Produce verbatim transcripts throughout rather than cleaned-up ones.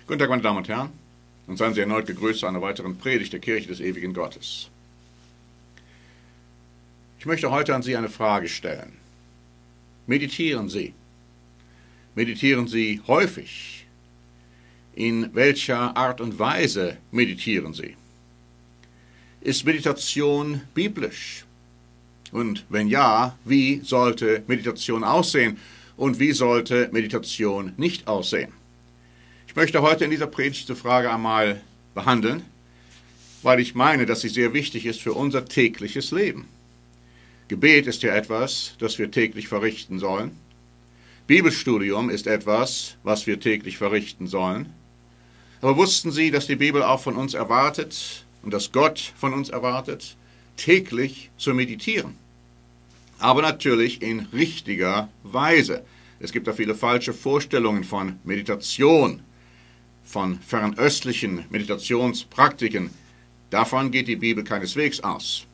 Guten Tag, meine Damen und Herren, und seien Sie erneut gegrüßt zu einer weiteren Predigt der Kirche des ewigen Gottes. Ich möchte heute an Sie eine Frage stellen. Meditieren Sie? Meditieren Sie häufig? In welcher Art und Weise meditieren Sie? Ist Meditation biblisch? Und wenn ja, wie sollte Meditation aussehen und wie sollte Meditation nicht aussehen? Ich möchte heute in dieser Predigt diese Frage einmal behandeln, weil ich meine, dass sie sehr wichtig ist für unser tägliches Leben. Gebet ist ja etwas, das wir täglich verrichten sollen. Bibelstudium ist etwas, was wir täglich verrichten sollen. Aber wussten Sie, dass die Bibel auch von uns erwartet und dass Gott von uns erwartet, täglich zu meditieren? Aber natürlich in richtiger Weise. Es gibt da viele falsche Vorstellungen von Meditation, von fernöstlichen Meditationspraktiken. Davon geht die Bibel keineswegs aus.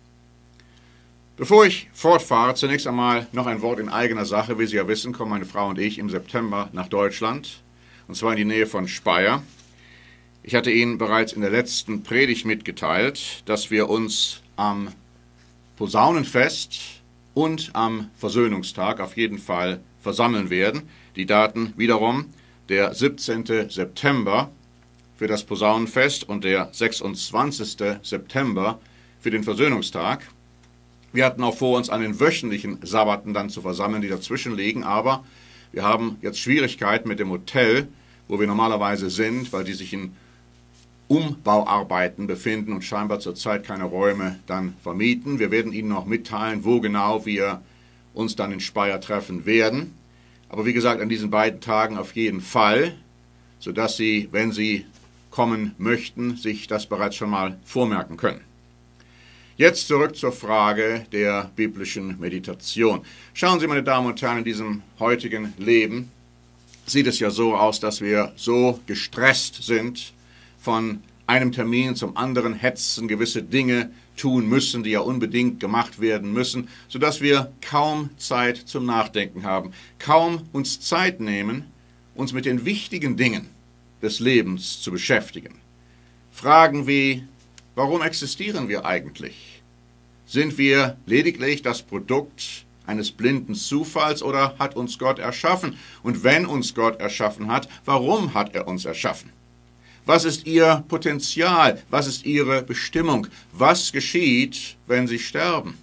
Bevor ich fortfahre, zunächst einmal noch ein Wort in eigener Sache. Wie Sie ja wissen, kommen meine Frau und ich im September nach Deutschland, und zwar in die Nähe von Speyer. Ich hatte Ihnen bereits in der letzten Predigt mitgeteilt, dass wir uns am Posaunenfest und am Versöhnungstag auf jeden Fall versammeln werden. Die Daten wiederum der siebzehnten September für das Posaunenfest und der sechsundzwanzigsten September für den Versöhnungstag. Wir hatten auch vor, uns an den wöchentlichen Sabbaten dann zu versammeln, die dazwischen liegen, aber wir haben jetzt Schwierigkeiten mit dem Hotel, wo wir normalerweise sind, weil die sich in Umbauarbeiten befinden und scheinbar zurzeit keine Räume dann vermieten. Wir werden Ihnen noch mitteilen, wo genau wir uns dann in Speyer treffen werden. Aber wie gesagt, an diesen beiden Tagen auf jeden Fall, sodass Sie, wenn Sie kommen möchten, sich das bereits schon mal vormerken können. Jetzt zurück zur Frage der biblischen Meditation. Schauen Sie, meine Damen und Herren, in diesem heutigen Leben sieht es ja so aus, dass wir so gestresst sind, von einem Termin zum anderen hetzen, gewisse Dinge tun müssen, die ja unbedingt gemacht werden müssen, sodass wir kaum Zeit zum Nachdenken haben, kaum uns Zeit nehmen, uns mit den wichtigen Dingen des Lebens zu beschäftigen. Fragen wie, warum existieren wir eigentlich? Sind wir lediglich das Produkt eines blinden Zufalls oder hat uns Gott erschaffen? Und wenn uns Gott erschaffen hat, warum hat er uns erschaffen? Was ist Ihr Potenzial? Was ist Ihre Bestimmung? Was geschieht, wenn Sie sterben?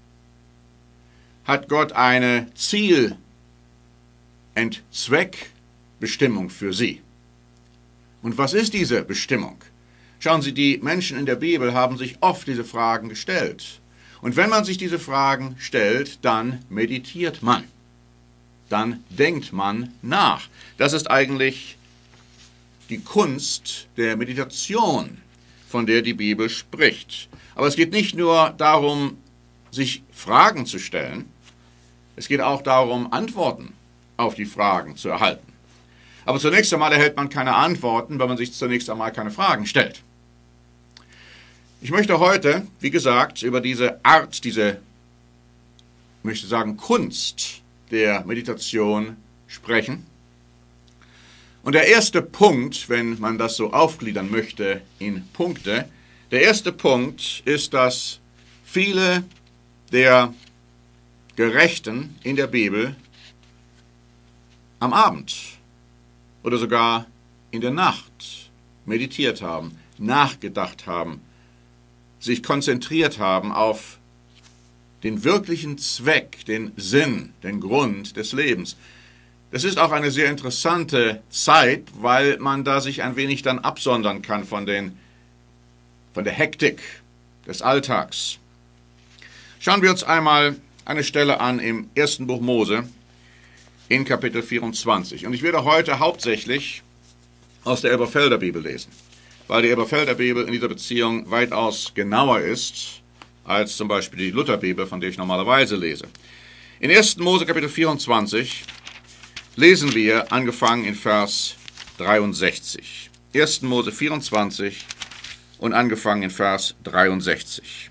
Hat Gott eine Ziel- und Zweckbestimmung für Sie? Und was ist diese Bestimmung? Schauen Sie, die Menschen in der Bibel haben sich oft diese Fragen gestellt. Und wenn man sich diese Fragen stellt, dann meditiert man. Dann denkt man nach. Das ist eigentlich die Kunst der Meditation, von der die Bibel spricht. Aber es geht nicht nur darum, sich Fragen zu stellen, es geht auch darum, Antworten auf die Fragen zu erhalten. Aber zunächst einmal erhält man keine Antworten, wenn man sich zunächst einmal keine Fragen stellt. Ich möchte heute, wie gesagt, über diese Art, diese, ich möchte sagen, Kunst der Meditation sprechen. Und der erste Punkt, wenn man das so aufgliedern möchte in Punkte, der erste Punkt ist, dass viele der Gerechten in der Bibel am Abend oder sogar in der Nacht meditiert haben, nachgedacht haben, sich konzentriert haben auf den wirklichen Zweck, den Sinn, den Grund des Lebens. Das ist auch eine sehr interessante Zeit, weil man da sich ein wenig dann absondern kann von, den, von der Hektik des Alltags. Schauen wir uns einmal eine Stelle an im ersten Buch Mose in Kapitel vierundzwanzig. Und ich werde heute hauptsächlich aus der Elberfelder Bibel lesen, weil die Elberfelder Bibel in dieser Beziehung weitaus genauer ist als zum Beispiel die Lutherbibel, von der ich normalerweise lese. In ersten Mose Kapitel vierundzwanzig lesen wir, angefangen in Vers dreiundsechzig. ersten Mose vierundzwanzig und angefangen in Vers dreiundsechzig.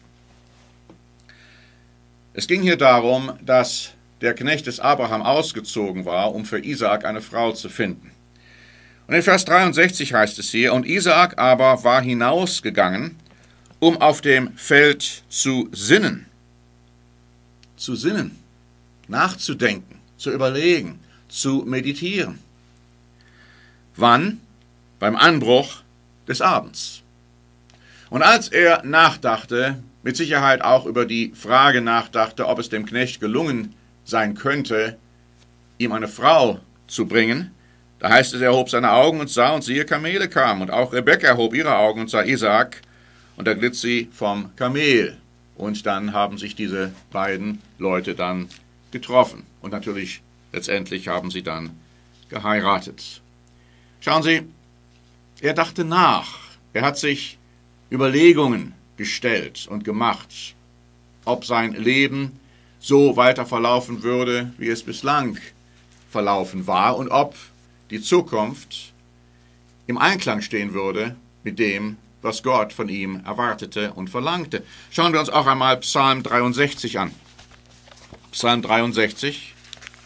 Es ging hier darum, dass der Knecht des Abraham ausgezogen war, um für Isaak eine Frau zu finden. Und in Vers dreiundsechzig heißt es hier, und Isaak aber war hinausgegangen, um auf dem Feld zu sinnen. Zu sinnen, nachzudenken, zu überlegen, zu meditieren. Wann? Beim Anbruch des Abends. Und als er nachdachte, mit Sicherheit auch über die Frage nachdachte, ob es dem Knecht gelungen sein könnte, ihm eine Frau zu bringen, da heißt es, er hob seine Augen und sah, und siehe, Kamele kamen. Und auch Rebekka hob ihre Augen und sah Isaak, und da glitt sie vom Kamel. Und dann haben sich diese beiden Leute dann getroffen. Und natürlich, letztendlich haben sie dann geheiratet. Schauen Sie, er dachte nach. Er hat sich Überlegungen gestellt und gemacht, ob sein Leben so weiter verlaufen würde, wie es bislang verlaufen war, und ob die Zukunft im Einklang stehen würde mit dem, was Gott von ihm erwartete und verlangte. Schauen wir uns auch einmal Psalm dreiundsechzig an. Psalm dreiundsechzig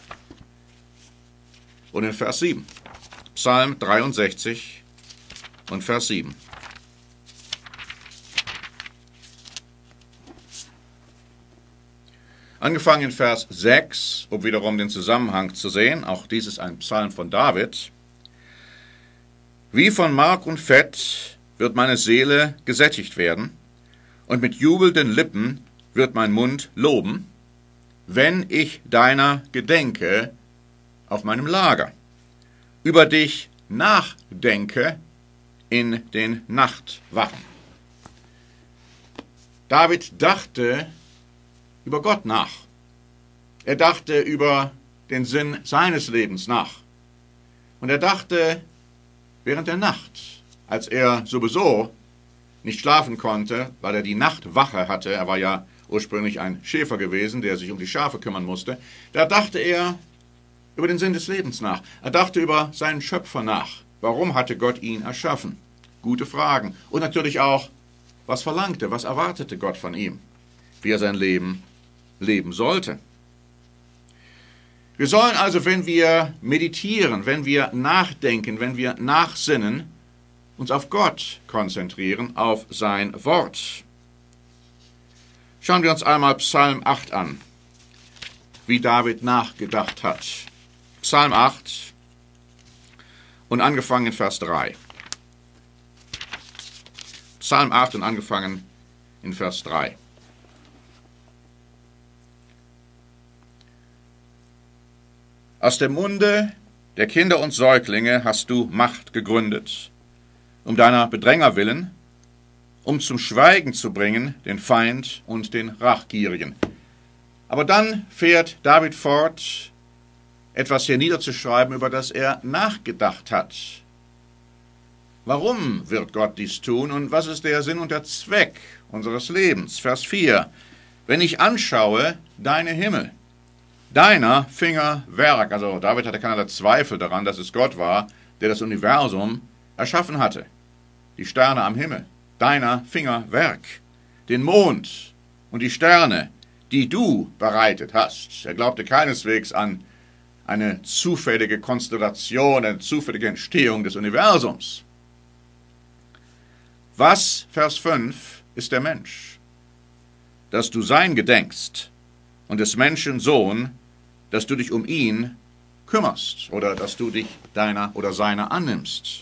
und in Vers sieben. Psalm dreiundsechzig und Vers sieben. Angefangen in Vers sechs, um wiederum den Zusammenhang zu sehen, auch dies ist ein Psalm von David. Wie von Mark und Fett wird meine Seele gesättigt werden, und mit jubelnden Lippen wird mein Mund loben, wenn ich deiner gedenke auf meinem Lager, über dich nachdenke in den Nachtwachen. David dachte über Gott nach. Er dachte über den Sinn seines Lebens nach. Und er dachte während der Nacht, als er sowieso nicht schlafen konnte, weil er die Nachtwache hatte, er war ja ursprünglich ein Schäfer gewesen, der sich um die Schafe kümmern musste, da dachte er über den Sinn des Lebens nach. Er dachte über seinen Schöpfer nach. Warum hatte Gott ihn erschaffen? Gute Fragen. Und natürlich auch, was verlangte, was erwartete Gott von ihm, wie er sein Leben leben sollte. Wir sollen also, wenn wir meditieren, wenn wir nachdenken, wenn wir nachsinnen, uns auf Gott konzentrieren, auf sein Wort. Schauen wir uns einmal Psalm acht an, wie David nachgedacht hat. Psalm acht und angefangen in Vers drei. Psalm acht und angefangen in Vers drei. Aus dem Munde der Kinder und Säuglinge hast du Macht gegründet, um deiner Bedränger willen, um zum Schweigen zu bringen den Feind und den Rachgierigen. Aber dann fährt David fort, etwas hier niederzuschreiben, über das er nachgedacht hat. Warum wird Gott dies tun und was ist der Sinn und der Zweck unseres Lebens? Vers vier. Wenn ich anschaue deine Himmel, deiner Finger Werk, also David hatte keinerlei Zweifel daran, dass es Gott war, der das Universum erschaffen hatte. Die Sterne am Himmel, deiner Finger Werk, den Mond und die Sterne, die du bereitet hast. Er glaubte keineswegs an eine zufällige Konstellation, eine zufällige Entstehung des Universums. Was, Vers fünf, ist der Mensch? Dass du sein gedenkst, und des Menschen Sohn, dass du dich um ihn kümmerst oder dass du dich deiner oder seiner annimmst.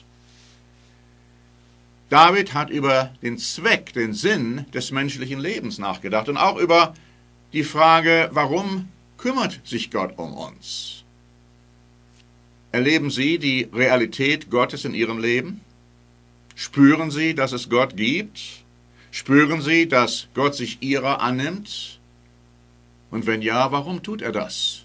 David hat über den Zweck, den Sinn des menschlichen Lebens nachgedacht und auch über die Frage, warum kümmert sich Gott um uns? Erleben Sie die Realität Gottes in Ihrem Leben? Spüren Sie, dass es Gott gibt? Spüren Sie, dass Gott sich Ihrer annimmt? Und wenn ja, warum tut er das?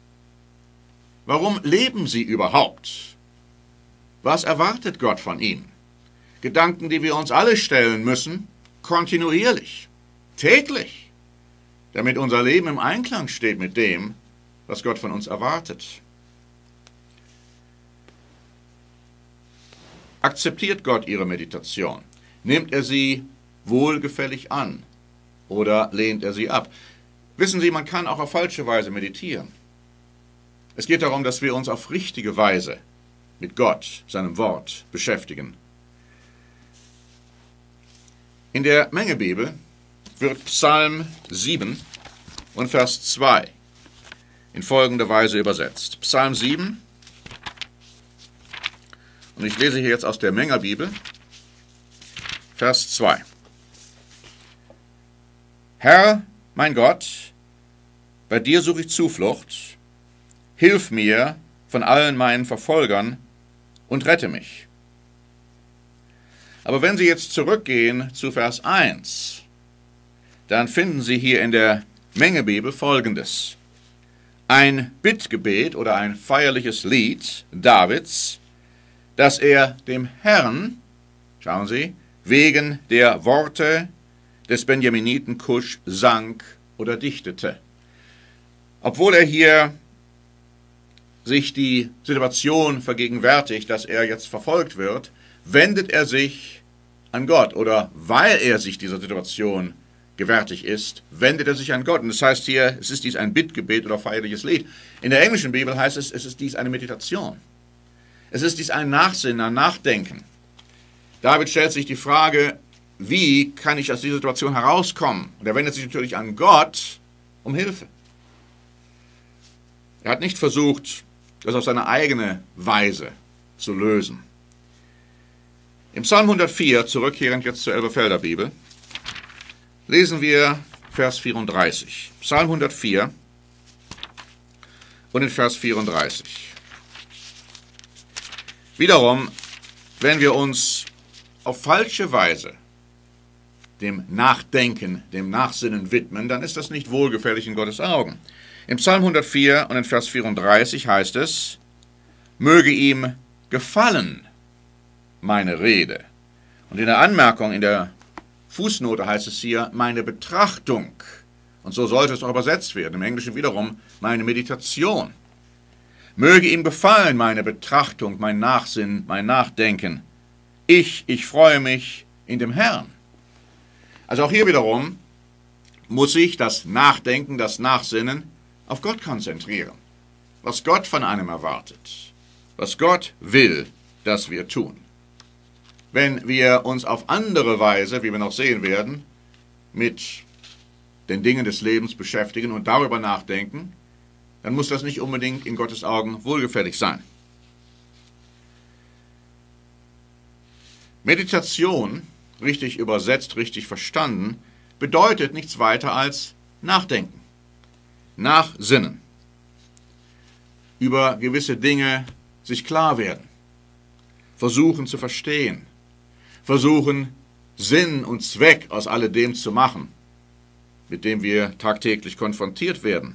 Warum leben Sie überhaupt? Was erwartet Gott von Ihnen? Gedanken, die wir uns alle stellen müssen, kontinuierlich, täglich, damit unser Leben im Einklang steht mit dem, was Gott von uns erwartet. Akzeptiert Gott Ihre Meditation? Nimmt er sie wohlgefällig an oder lehnt er sie ab? Wissen Sie, man kann auch auf falsche Weise meditieren. Es geht darum, dass wir uns auf richtige Weise mit Gott, seinem Wort beschäftigen. In der Mengebibel wird Psalm sieben und Vers zwei in folgender Weise übersetzt. Psalm sieben, und ich lese hier jetzt aus der Mengebibel, Vers zwei. Herr, mein Gott, bei dir suche ich Zuflucht, hilf mir von allen meinen Verfolgern und rette mich. Aber wenn Sie jetzt zurückgehen zu Vers eins, dann finden Sie hier in der Mengebibel Folgendes. Ein Bittgebet oder ein feierliches Lied Davids, das er dem Herrn, schauen Sie, wegen der Worte des Benjaminiten Kusch sang oder dichtete. Obwohl er hier sich die Situation vergegenwärtigt, dass er jetzt verfolgt wird, wendet er sich an Gott, oder weil er sich dieser Situation gewärtig ist, wendet er sich an Gott. Und das heißt hier, es ist dies ein Bittgebet oder feierliches Lied. In der englischen Bibel heißt es, es ist dies eine Meditation. Es ist dies ein Nachsinnen, ein Nachdenken. David stellt sich die Frage, wie kann ich aus dieser Situation herauskommen? Und er wendet sich natürlich an Gott um Hilfe. Er hat nicht versucht, das auf seine eigene Weise zu lösen. Im Psalm hundertvier, zurückkehrend jetzt zur Elberfelder Bibel, lesen wir Vers vierunddreißig. Psalm hundertvier und in Vers vierunddreißig. Wiederum, wenn wir uns auf falsche Weise dem Nachdenken, dem Nachsinnen widmen, dann ist das nicht wohlgefällig in Gottes Augen. Im Psalm hundertvier und in Vers vierunddreißig heißt es, möge ihm gefallen meine Rede. Und in der Anmerkung, in der Fußnote heißt es hier, meine Betrachtung. Und so sollte es auch übersetzt werden. Im Englischen wiederum, meine Meditation. Möge ihm gefallen meine Betrachtung, mein Nachsinn, mein Nachdenken. Ich, ich freue mich in dem Herrn. Also auch hier wiederum muss sich das Nachdenken, das Nachsinnen auf Gott konzentrieren. Was Gott von einem erwartet. Was Gott will, dass wir tun. Wenn wir uns auf andere Weise, wie wir noch sehen werden, mit den Dingen des Lebens beschäftigen und darüber nachdenken, dann muss das nicht unbedingt in Gottes Augen wohlgefällig sein. Meditation, richtig übersetzt, richtig verstanden, bedeutet nichts weiter als nachdenken, nachsinnen, über gewisse Dinge sich klar werden, versuchen zu verstehen, versuchen Sinn und Zweck aus alledem zu machen, mit dem wir tagtäglich konfrontiert werden.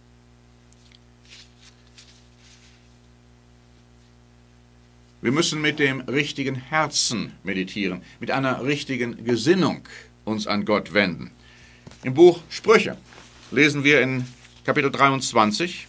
Wir müssen mit dem richtigen Herzen meditieren, mit einer richtigen Gesinnung uns an Gott wenden. Im Buch Sprüche lesen wir in Kapitel dreiundzwanzig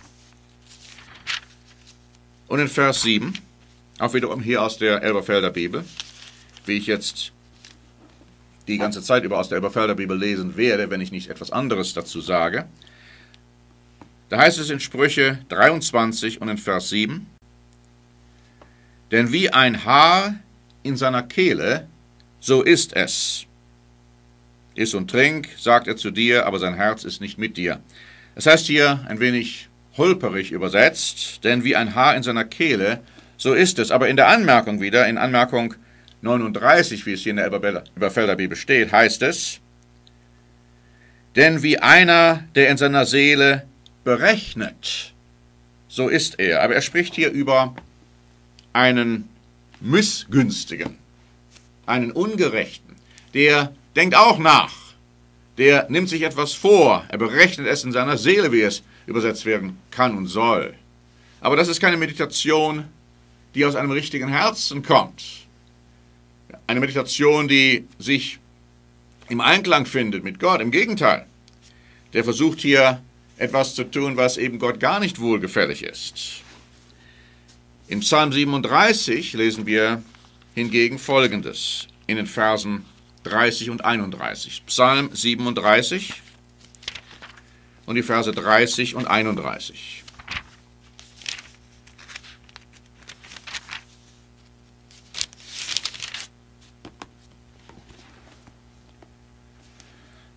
und in Vers sieben, auch wiederum hier aus der Elberfelder Bibel, wie ich jetzt die ganze Zeit über aus der Elberfelder Bibel lesen werde, wenn ich nicht etwas anderes dazu sage. Da heißt es in Sprüche dreiundzwanzig und in Vers sieben, denn wie ein Haar in seiner Kehle, so ist es. Iss und trink, sagt er zu dir, aber sein Herz ist nicht mit dir. Das heißt hier ein wenig holperig übersetzt, denn wie ein Haar in seiner Kehle, so ist es. Aber in der Anmerkung wieder, in Anmerkung neununddreißig, wie es hier in der Elberfelder Bibel steht, heißt es, denn wie einer, der in seiner Seele berechnet, so ist er. Aber er spricht hier über einen Missgünstigen, einen Ungerechten, der denkt auch nach, der nimmt sich etwas vor, er berechnet es in seiner Seele, wie es übersetzt werden kann und soll. Aber das ist keine Meditation, die aus einem richtigen Herzen kommt. Eine Meditation, die sich im Einklang findet mit Gott. Im Gegenteil, der versucht hier etwas zu tun, was eben Gott gar nicht wohlgefällig ist. Im Psalm siebenunddreißig lesen wir hingegen Folgendes in den Versen dreißig und einunddreißig. Psalm siebenunddreißig und die Verse dreißig und einunddreißig.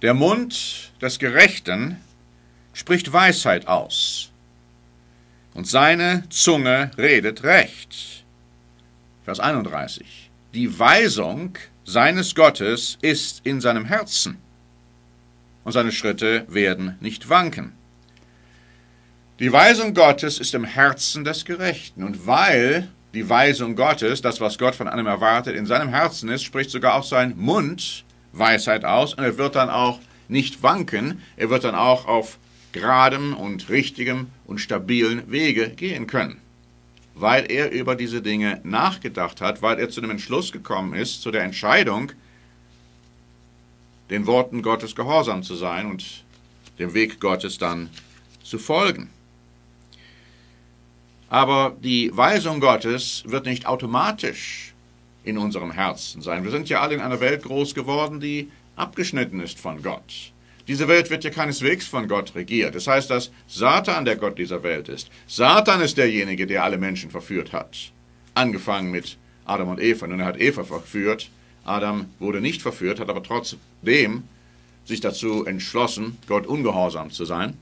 Der Mund des Gerechten spricht Weisheit aus, und seine Zunge redet Recht. Vers einunddreißig. Die Weisung seines Gottes ist in seinem Herzen, und seine Schritte werden nicht wanken. Die Weisung Gottes ist im Herzen des Gerechten, und weil die Weisung Gottes, das, was Gott von einem erwartet, in seinem Herzen ist, spricht sogar auch sein Mund Weisheit aus, und er wird dann auch nicht wanken, er wird dann auch auf geradem und richtigem und stabilen Wege gehen können, weil er über diese Dinge nachgedacht hat, weil er zu dem Entschluss gekommen ist, zu der Entscheidung, den Worten Gottes gehorsam zu sein und dem Weg Gottes dann zu folgen. Aber die Weisung Gottes wird nicht automatisch in unserem Herzen sein. Wir sind ja alle in einer Welt groß geworden, die abgeschnitten ist von Gott. Diese Welt wird ja keineswegs von Gott regiert. Das heißt, dass Satan der Gott dieser Welt ist. Satan ist derjenige, der alle Menschen verführt hat. Angefangen mit Adam und Eva. Nun, er hat Eva verführt. Adam wurde nicht verführt, hat aber trotzdem sich dazu entschlossen, Gott ungehorsam zu sein.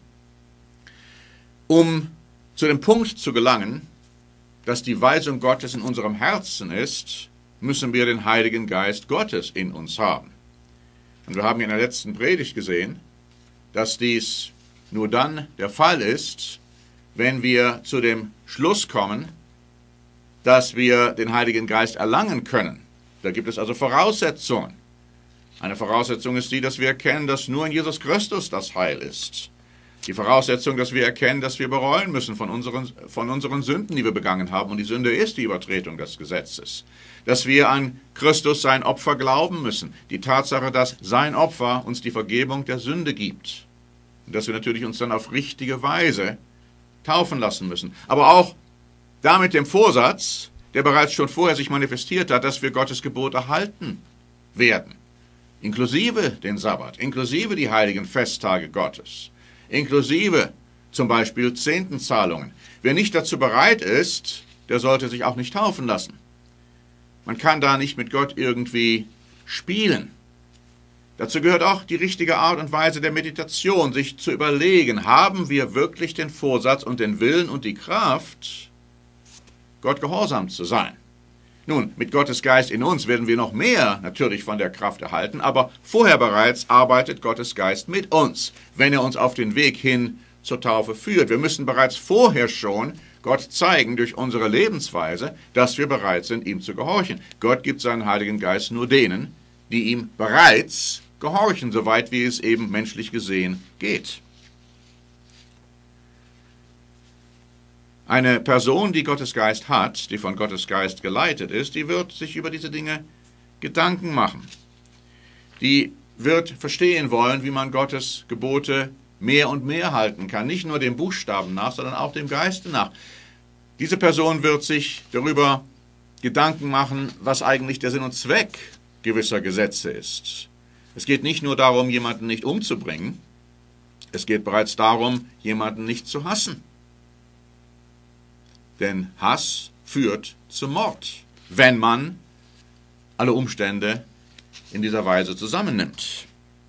Um zu dem Punkt zu gelangen, dass die Weisung Gottes in unserem Herzen ist, müssen wir den Heiligen Geist Gottes in uns haben. Und wir haben in der letzten Predigt gesehen, dass dies nur dann der Fall ist, wenn wir zu dem Schluss kommen, dass wir den Heiligen Geist erlangen können. Da gibt es also Voraussetzungen. Eine Voraussetzung ist die, dass wir erkennen, dass nur in Jesus Christus das Heil ist. Die Voraussetzung, dass wir erkennen, dass wir bereuen müssen von unseren, von unseren Sünden, die wir begangen haben. Und die Sünde ist die Übertretung des Gesetzes. Dass wir an Christus sein Opfer glauben müssen. Die Tatsache, dass sein Opfer uns die Vergebung der Sünde gibt. Und dass wir natürlich uns dann auf richtige Weise taufen lassen müssen. Aber auch damit dem Vorsatz, der bereits schon vorher sich manifestiert hat, dass wir Gottes Gebote halten werden. Inklusive den Sabbat, inklusive die heiligen Festtage Gottes. Inklusive zum Beispiel Zehntenzahlungen. Wer nicht dazu bereit ist, der sollte sich auch nicht taufen lassen. Man kann da nicht mit Gott irgendwie spielen. Dazu gehört auch die richtige Art und Weise der Meditation, sich zu überlegen, haben wir wirklich den Vorsatz und den Willen und die Kraft, Gott gehorsam zu sein. Nun, mit Gottes Geist in uns werden wir noch mehr natürlich von der Kraft erhalten, aber vorher bereits arbeitet Gottes Geist mit uns, wenn er uns auf den Weg hin zur Taufe führt. Wir müssen bereits vorher schon Gott zeigen durch unsere Lebensweise, dass wir bereit sind, ihm zu gehorchen. Gott gibt seinen Heiligen Geist nur denen, die ihm bereits gehorchen, soweit wie es eben menschlich gesehen geht. Eine Person, die Gottes Geist hat, die von Gottes Geist geleitet ist, die wird sich über diese Dinge Gedanken machen. Die wird verstehen wollen, wie man Gottes Gebote mehr und mehr halten kann. Nicht nur dem Buchstaben nach, sondern auch dem Geiste nach. Diese Person wird sich darüber Gedanken machen, was eigentlich der Sinn und Zweck gewisser Gesetze ist. Es geht nicht nur darum, jemanden nicht umzubringen. Es geht bereits darum, jemanden nicht zu hassen. Denn Hass führt zum Mord, wenn man alle Umstände in dieser Weise zusammennimmt.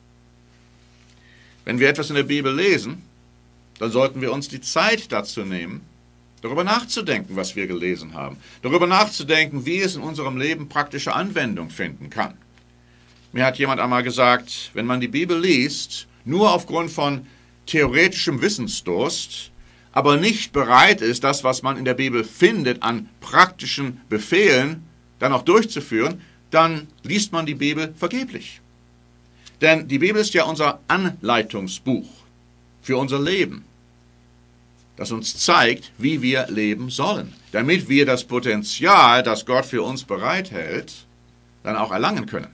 Wenn wir etwas in der Bibel lesen, dann sollten wir uns die Zeit dazu nehmen, darüber nachzudenken, was wir gelesen haben. Darüber nachzudenken, wie es in unserem Leben praktische Anwendung finden kann. Mir hat jemand einmal gesagt, wenn man die Bibel liest, nur aufgrund von theoretischem Wissensdurst, aber nicht bereit ist, das, was man in der Bibel findet, an praktischen Befehlen dann auch durchzuführen, dann liest man die Bibel vergeblich. Denn die Bibel ist ja unser Anleitungsbuch für unser Leben, das uns zeigt, wie wir leben sollen, damit wir das Potenzial, das Gott für uns bereithält, dann auch erlangen können.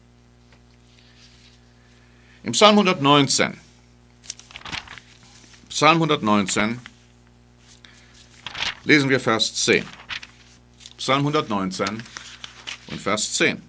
Im Psalm hundertneunzehn, Psalm hundertneunzehn, lesen wir Vers zehn. Psalm hundertneunzehn und Vers zehn.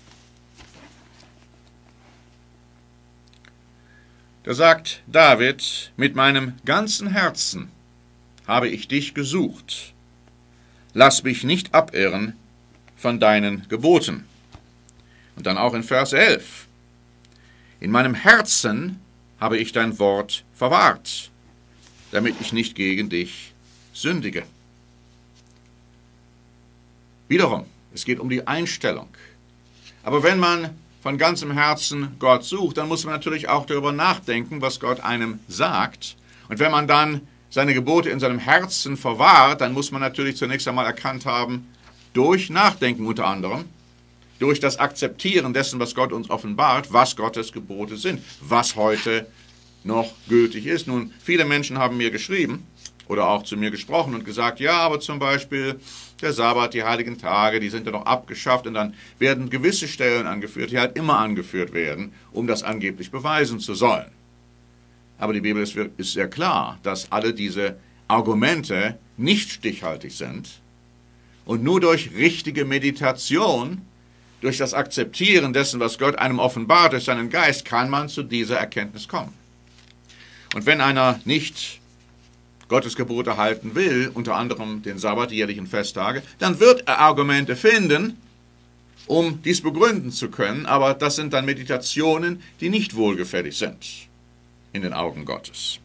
Da sagt David, mit meinem ganzen Herzen habe ich dich gesucht. Lass mich nicht abirren von deinen Geboten. Und dann auch in Vers elf. In meinem Herzen habe ich dein Wort verwahrt, damit ich nicht gegen dich sündige. Wiederum, es geht um die Einstellung. Aber wenn man von ganzem Herzen Gott sucht, dann muss man natürlich auch darüber nachdenken, was Gott einem sagt. Und wenn man dann seine Gebote in seinem Herzen verwahrt, dann muss man natürlich zunächst einmal erkannt haben, durch Nachdenken unter anderem, durch das Akzeptieren dessen, was Gott uns offenbart, was Gottes Gebote sind, was heute noch gültig ist. Nun, viele Menschen haben mir geschrieben oder auch zu mir gesprochen und gesagt, ja, aber zum Beispiel der Sabbat, die heiligen Tage, die sind ja noch abgeschafft, und dann werden gewisse Stellen angeführt, die halt immer angeführt werden, um das angeblich beweisen zu sollen. Aber die Bibel ist, ist sehr klar, dass alle diese Argumente nicht stichhaltig sind und nur durch richtige Meditation, durch das Akzeptieren dessen, was Gott einem offenbart, durch seinen Geist, kann man zu dieser Erkenntnis kommen. Und wenn einer nicht Gottes Gebote halten will, unter anderem den Sabbat, die jährlichen Festtage, dann wird er Argumente finden, um dies begründen zu können, aber das sind dann Meditationen, die nicht wohlgefällig sind in den Augen Gottes.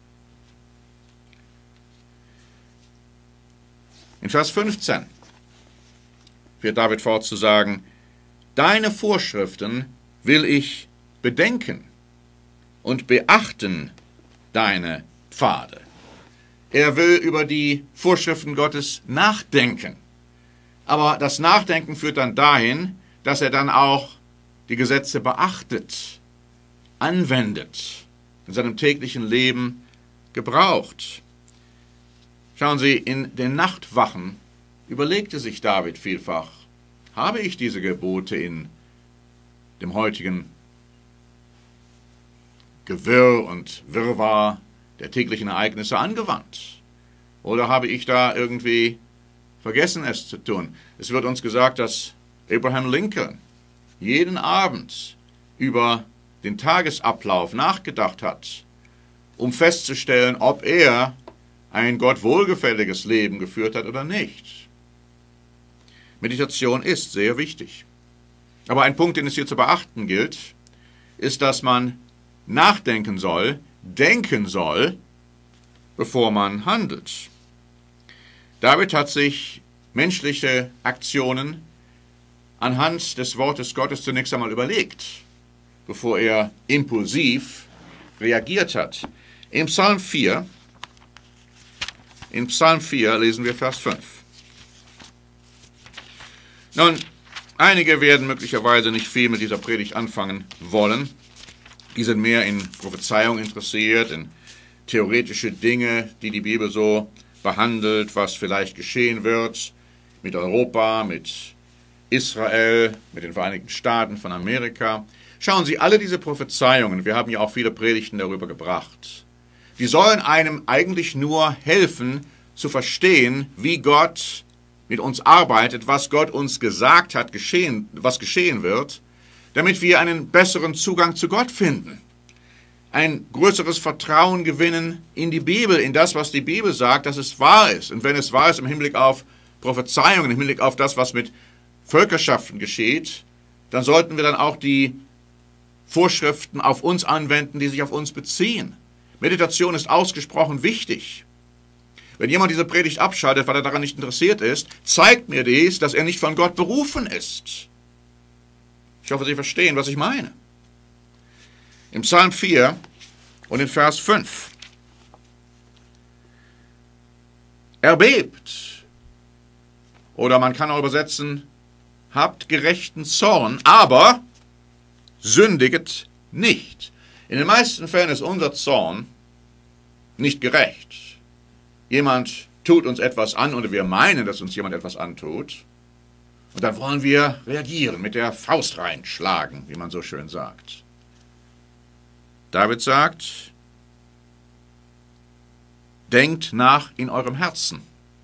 In Vers fünfzehn fährt David fort zu sagen, deine Vorschriften will ich bedenken und beachten deine Pfade. Er will über die Vorschriften Gottes nachdenken. Aber das Nachdenken führt dann dahin, dass er dann auch die Gesetze beachtet, anwendet, in seinem täglichen Leben gebraucht. Schauen Sie, in den Nachtwachen überlegte sich David vielfach, habe ich diese Gebote in dem heutigen Gewirr und Wirrwarr der täglichen Ereignisse angewandt? Oder habe ich da irgendwie vergessen, es zu tun? Es wird uns gesagt, dass Abraham Lincoln jeden Abend über den Tagesablauf nachgedacht hat, um festzustellen, ob er ein Gott wohlgefälliges Leben geführt hat oder nicht. Meditation ist sehr wichtig. Aber ein Punkt, den es hier zu beachten gilt, ist, dass man nachdenken soll, denken soll, bevor man handelt. David hat sich menschliche Aktionen anhand des Wortes Gottes zunächst einmal überlegt, bevor er impulsiv reagiert hat. Im Psalm vier, in Psalm vier lesen wir Vers fünf. Nun, einige werden möglicherweise nicht viel mit dieser Predigt anfangen wollen. Die sind mehr in Prophezeiung interessiert, in theoretische Dinge, die die Bibel so behandelt, was vielleicht geschehen wird mit Europa, mit Israel, mit den Vereinigten Staaten von Amerika. Schauen Sie, alle diese Prophezeiungen, wir haben ja auch viele Predigten darüber gebracht, die sollen einem eigentlich nur helfen, zu verstehen, wie Gott mit uns arbeitet, was Gott uns gesagt hat, geschehen, was geschehen wird, damit wir einen besseren Zugang zu Gott finden, ein größeres Vertrauen gewinnen in die Bibel, in das, was die Bibel sagt, dass es wahr ist. Und wenn es wahr ist im Hinblick auf Prophezeiungen, im Hinblick auf das, was mit Völkerschaften geschieht, dann sollten wir dann auch die Vorschriften auf uns anwenden, die sich auf uns beziehen. Meditation ist ausgesprochen wichtig. Wenn jemand diese Predigt abschaltet, weil er daran nicht interessiert ist, zeigt mir dies, dass er nicht von Gott berufen ist. Ich hoffe, Sie verstehen, was ich meine. Im Psalm vier und in Vers fünf. Erbebt. Oder man kann auch übersetzen, habt gerechten Zorn, aber sündiget nicht. In den meisten Fällen ist unser Zorn nicht gerecht. Jemand tut uns etwas an oder wir meinen, dass uns jemand etwas antut. Und dann wollen wir reagieren, mit der Faust reinschlagen, wie man so schön sagt. David sagt, denkt nach in eurem Herzen,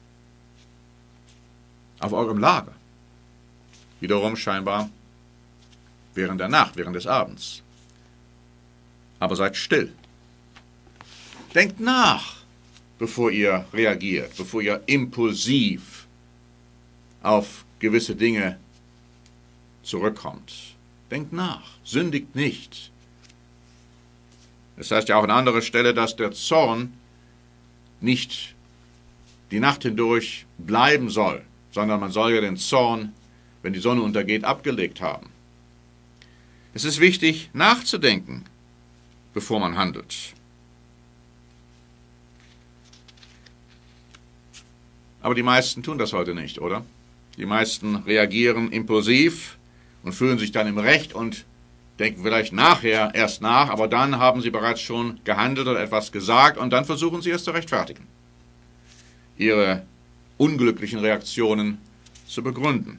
auf eurem Lager. Wiederum scheinbar während der Nacht, während des Abends. Aber seid still. Denkt nach, bevor ihr reagiert, bevor ihr impulsiv auf gewisse Dinge zurückkommt. Denkt nach, sündigt nicht. Es heißt ja auch an anderer Stelle, dass der Zorn nicht die Nacht hindurch bleiben soll, sondern man soll ja den Zorn, wenn die Sonne untergeht, abgelegt haben. Es ist wichtig, nachzudenken, bevor man handelt. Aber die meisten tun das heute nicht, oder? Die meisten reagieren impulsiv und fühlen sich dann im Recht und denken vielleicht nachher erst nach, aber dann haben sie bereits schon gehandelt oder etwas gesagt und dann versuchen sie es zu rechtfertigen, ihre unglücklichen Reaktionen zu begründen.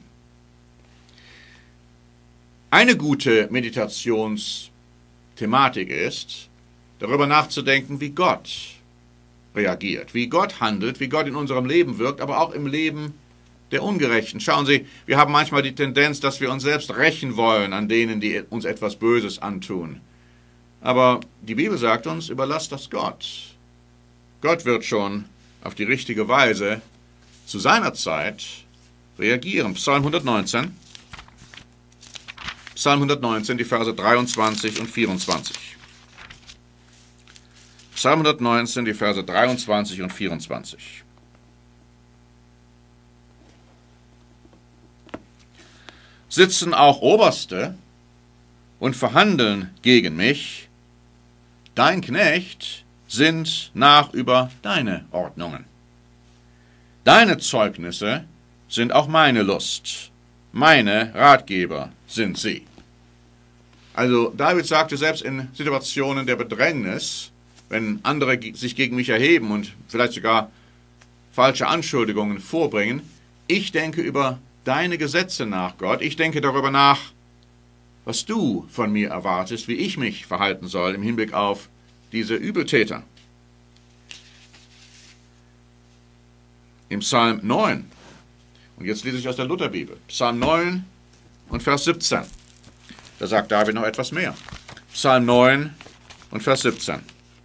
Eine gute Meditationsthematik ist, darüber nachzudenken, wie Gott reagiert, wie Gott handelt, wie Gott in unserem Leben wirkt, aber auch im Leben der Ungerechten. Schauen Sie, wir haben manchmal die Tendenz, dass wir uns selbst rächen wollen an denen, die uns etwas Böses antun. Aber die Bibel sagt uns, überlasst das Gott. Gott wird schon auf die richtige Weise zu seiner Zeit reagieren. Psalm hundertneunzehn, Psalm hundertneunzehn, die Verse dreiundzwanzig und vierundzwanzig. Psalm hundertneunzehn, die Verse dreiundzwanzig und vierundzwanzig. Sitzen auch Oberste und verhandeln gegen mich, dein Knecht sind nach über deine Ordnungen. Deine Zeugnisse sind auch meine Lust, meine Ratgeber sind sie. Also David sagte selbst in Situationen der Bedrängnis, wenn andere sich gegen mich erheben und vielleicht sogar falsche Anschuldigungen vorbringen, ich denke über deine Gesetze nach, Gott. Ich denke darüber nach, was du von mir erwartest, wie ich mich verhalten soll im Hinblick auf diese Übeltäter. Im Psalm neun, und jetzt lese ich aus der Lutherbibel, Psalm neun und Vers siebzehn. Da sagt David noch etwas mehr. Psalm neun und Vers siebzehn.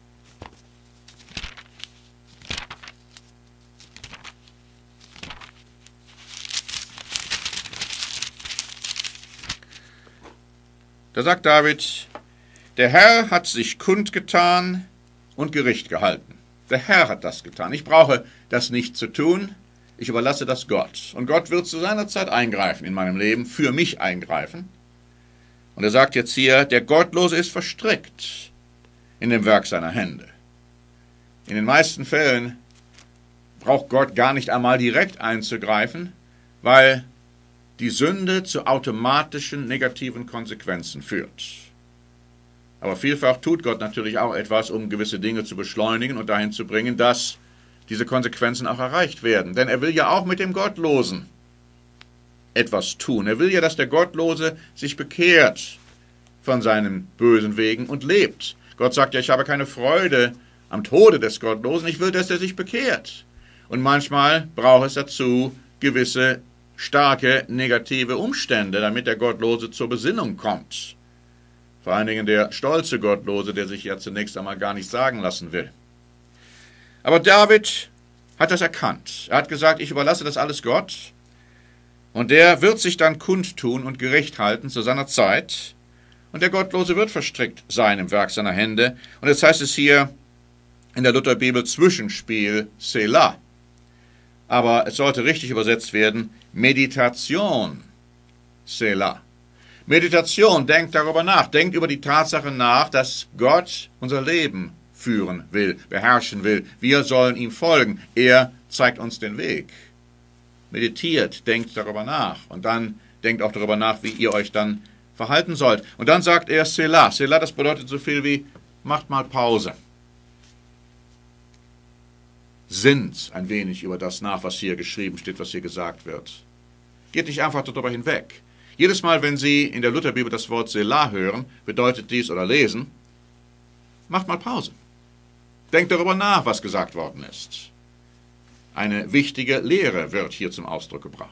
Da sagt David, der Herr hat sich kundgetan und Gericht gehalten. Der Herr hat das getan. Ich brauche das nicht zu tun. Ich überlasse das Gott. Und Gott wird zu seiner Zeit eingreifen in meinem Leben, für mich eingreifen. Und er sagt jetzt hier, der Gottlose ist verstrickt in dem Werk seiner Hände. In den meisten Fällen braucht Gott gar nicht einmal direkt einzugreifen, weil die Sünde zu automatischen negativen Konsequenzen führt. Aber vielfach tut Gott natürlich auch etwas, um gewisse Dinge zu beschleunigen und dahin zu bringen, dass diese Konsequenzen auch erreicht werden. Denn er will ja auch mit dem Gottlosen etwas tun. Er will ja, dass der Gottlose sich bekehrt von seinen bösen Wegen und lebt. Gott sagt ja, ich habe keine Freude am Tode des Gottlosen, ich will, dass er sich bekehrt. Und manchmal braucht es dazu gewisse starke negative Umstände, damit der Gottlose zur Besinnung kommt. Vor allen Dingen der stolze Gottlose, der sich ja zunächst einmal gar nicht sagen lassen will. Aber David hat das erkannt. Er hat gesagt, ich überlasse das alles Gott und der wird sich dann kundtun und Gericht halten zu seiner Zeit und der Gottlose wird verstrickt sein im Werk seiner Hände. Und jetzt heißt es hier in der Lutherbibel Zwischenspiel Selah. Aber es sollte richtig übersetzt werden, Meditation, Selah. Meditation, denkt darüber nach, denkt über die Tatsache nach, dass Gott unser Leben führen will, beherrschen will. Wir sollen ihm folgen. Er zeigt uns den Weg. Meditiert, denkt darüber nach und dann denkt auch darüber nach, wie ihr euch dann verhalten sollt. Und dann sagt er Selah. Selah, das bedeutet so viel wie, macht mal Pause. Sinnt ein wenig über das nach, was hier geschrieben steht, was hier gesagt wird. Geht nicht einfach darüber hinweg. Jedes Mal, wenn Sie in der Lutherbibel das Wort Selah hören, bedeutet dies oder lesen, macht mal Pause. Denkt darüber nach, was gesagt worden ist. Eine wichtige Lehre wird hier zum Ausdruck gebracht.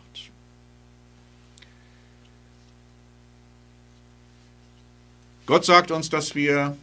Gott sagt uns, dass wir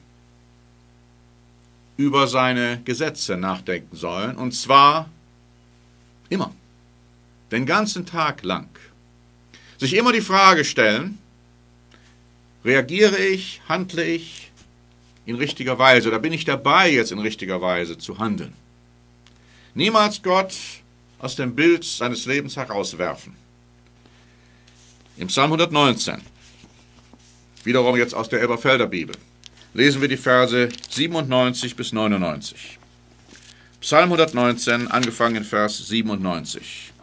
über seine Gesetze nachdenken sollen, und zwar immer, den ganzen Tag lang. Sich immer die Frage stellen, reagiere ich, handle ich in richtiger Weise oder bin ich dabei, jetzt in richtiger Weise zu handeln? Niemals Gott aus dem Bild seines Lebens herauswerfen. Im Psalm hundertneunzehn, wiederum jetzt aus der Elberfelder Bibel, lesen wir die Verse siebenundneunzig bis neunundneunzig. Psalm hundertneunzehn, angefangen in Vers siebenundneunzig.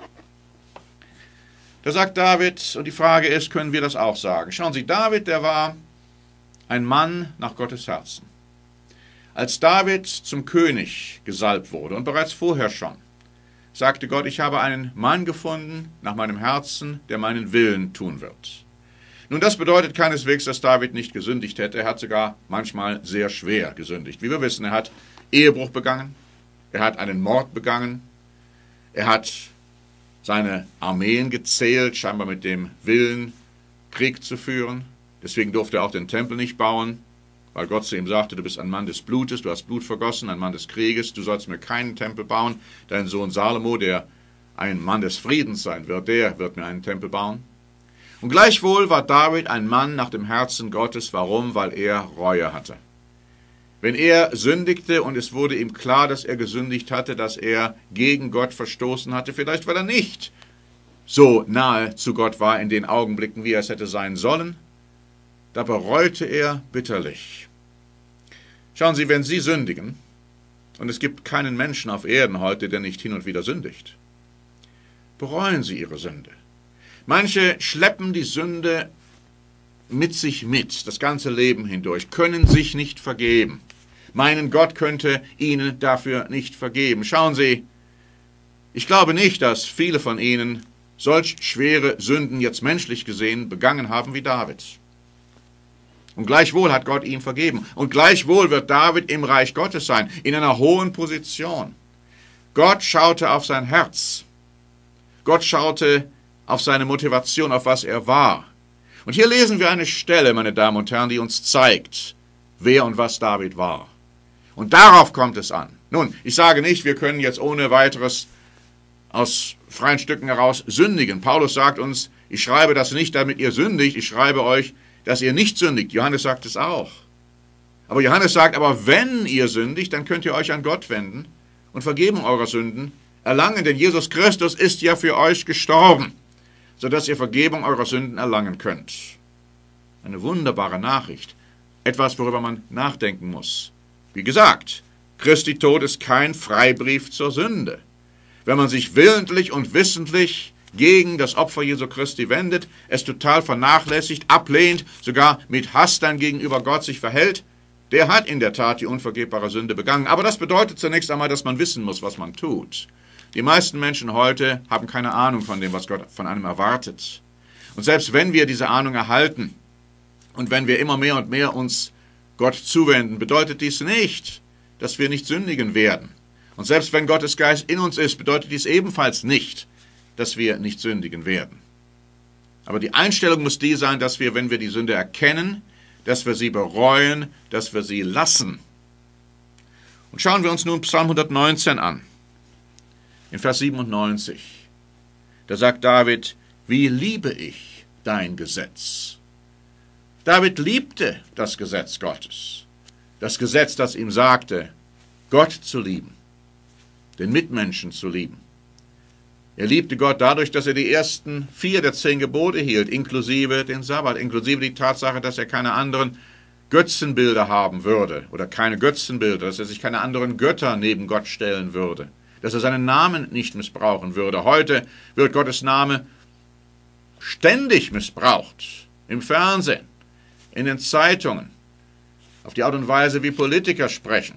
Da sagt David, und die Frage ist, können wir das auch sagen? Schauen Sie, David, der war ein Mann nach Gottes Herzen. Als David zum König gesalbt wurde, und bereits vorher schon, sagte Gott, ich habe einen Mann gefunden nach meinem Herzen, der meinen Willen tun wird. Nun, das bedeutet keineswegs, dass David nicht gesündigt hätte. Er hat sogar manchmal sehr schwer gesündigt. Wie wir wissen, er hat Ehebruch begangen, er hat einen Mord begangen, er hat seine Armeen gezählt, scheinbar mit dem Willen, Krieg zu führen. Deswegen durfte er auch den Tempel nicht bauen, weil Gott zu ihm sagte, du bist ein Mann des Blutes, du hast Blut vergossen, ein Mann des Krieges, du sollst mir keinen Tempel bauen. Dein Sohn Salomo, der ein Mann des Friedens sein wird, der wird mir einen Tempel bauen. Und gleichwohl war David ein Mann nach dem Herzen Gottes. Warum? Weil er Reue hatte. Wenn er sündigte und es wurde ihm klar, dass er gesündigt hatte, dass er gegen Gott verstoßen hatte, vielleicht weil er nicht so nahe zu Gott war in den Augenblicken, wie er es hätte sein sollen, da bereute er bitterlich. Schauen Sie, wenn Sie sündigen, und es gibt keinen Menschen auf Erden heute, der nicht hin und wieder sündigt, bereuen Sie Ihre Sünde. Manche schleppen die Sünde mit sich mit, das ganze Leben hindurch, können sich nicht vergeben, meinen, Gott könnte ihnen dafür nicht vergeben. Schauen Sie, ich glaube nicht, dass viele von Ihnen solch schwere Sünden jetzt menschlich gesehen begangen haben wie David. Und gleichwohl hat Gott ihm vergeben. Und gleichwohl wird David im Reich Gottes sein, in einer hohen Position. Gott schaute auf sein Herz. Gott schaute auf seine Motivation, auf was er war. Und hier lesen wir eine Stelle, meine Damen und Herren, die uns zeigt, wer und was David war. Und darauf kommt es an. Nun, ich sage nicht, wir können jetzt ohne weiteres aus freien Stücken heraus sündigen. Paulus sagt uns, ich schreibe das nicht, damit ihr sündigt, ich schreibe euch, dass ihr nicht sündigt. Johannes sagt es auch. Aber Johannes sagt, aber wenn ihr sündigt, dann könnt ihr euch an Gott wenden und Vergebung eurer Sünden erlangen, denn Jesus Christus ist ja für euch gestorben, sodass ihr Vergebung eurer Sünden erlangen könnt. Eine wunderbare Nachricht. Etwas, worüber man nachdenken muss. Wie gesagt, Christi Tod ist kein Freibrief zur Sünde. Wenn man sich willentlich und wissentlich gegen das Opfer Jesu Christi wendet, es total vernachlässigt, ablehnt, sogar mit Hass dann gegenüber Gott sich verhält, der hat in der Tat die unvergebbare Sünde begangen. Aber das bedeutet zunächst einmal, dass man wissen muss, was man tut. Die meisten Menschen heute haben keine Ahnung von dem, was Gott von einem erwartet. Und selbst wenn wir diese Ahnung erhalten und wenn wir immer mehr und mehr uns Gott zuwenden, bedeutet dies nicht, dass wir nicht sündigen werden. Und selbst wenn Gottes Geist in uns ist, bedeutet dies ebenfalls nicht, dass wir nicht sündigen werden. Aber die Einstellung muss die sein, dass wir, wenn wir die Sünde erkennen, dass wir sie bereuen, dass wir sie lassen. Und schauen wir uns nun Psalm hundertneunzehn an. In Vers siebenundneunzig. Da sagt David, wie liebe ich dein Gesetz. David liebte das Gesetz Gottes. Das Gesetz, das ihm sagte, Gott zu lieben, den Mitmenschen zu lieben. Er liebte Gott dadurch, dass er die ersten vier der zehn Gebote hielt, inklusive den Sabbat, inklusive die Tatsache, dass er keine anderen Götzenbilder haben würde oder keine Götzenbilder, dass er sich keine anderen Götter neben Gott stellen würde, dass er seinen Namen nicht missbrauchen würde. Heute wird Gottes Name ständig missbraucht, im Fernsehen, in den Zeitungen, auf die Art und Weise, wie Politiker sprechen.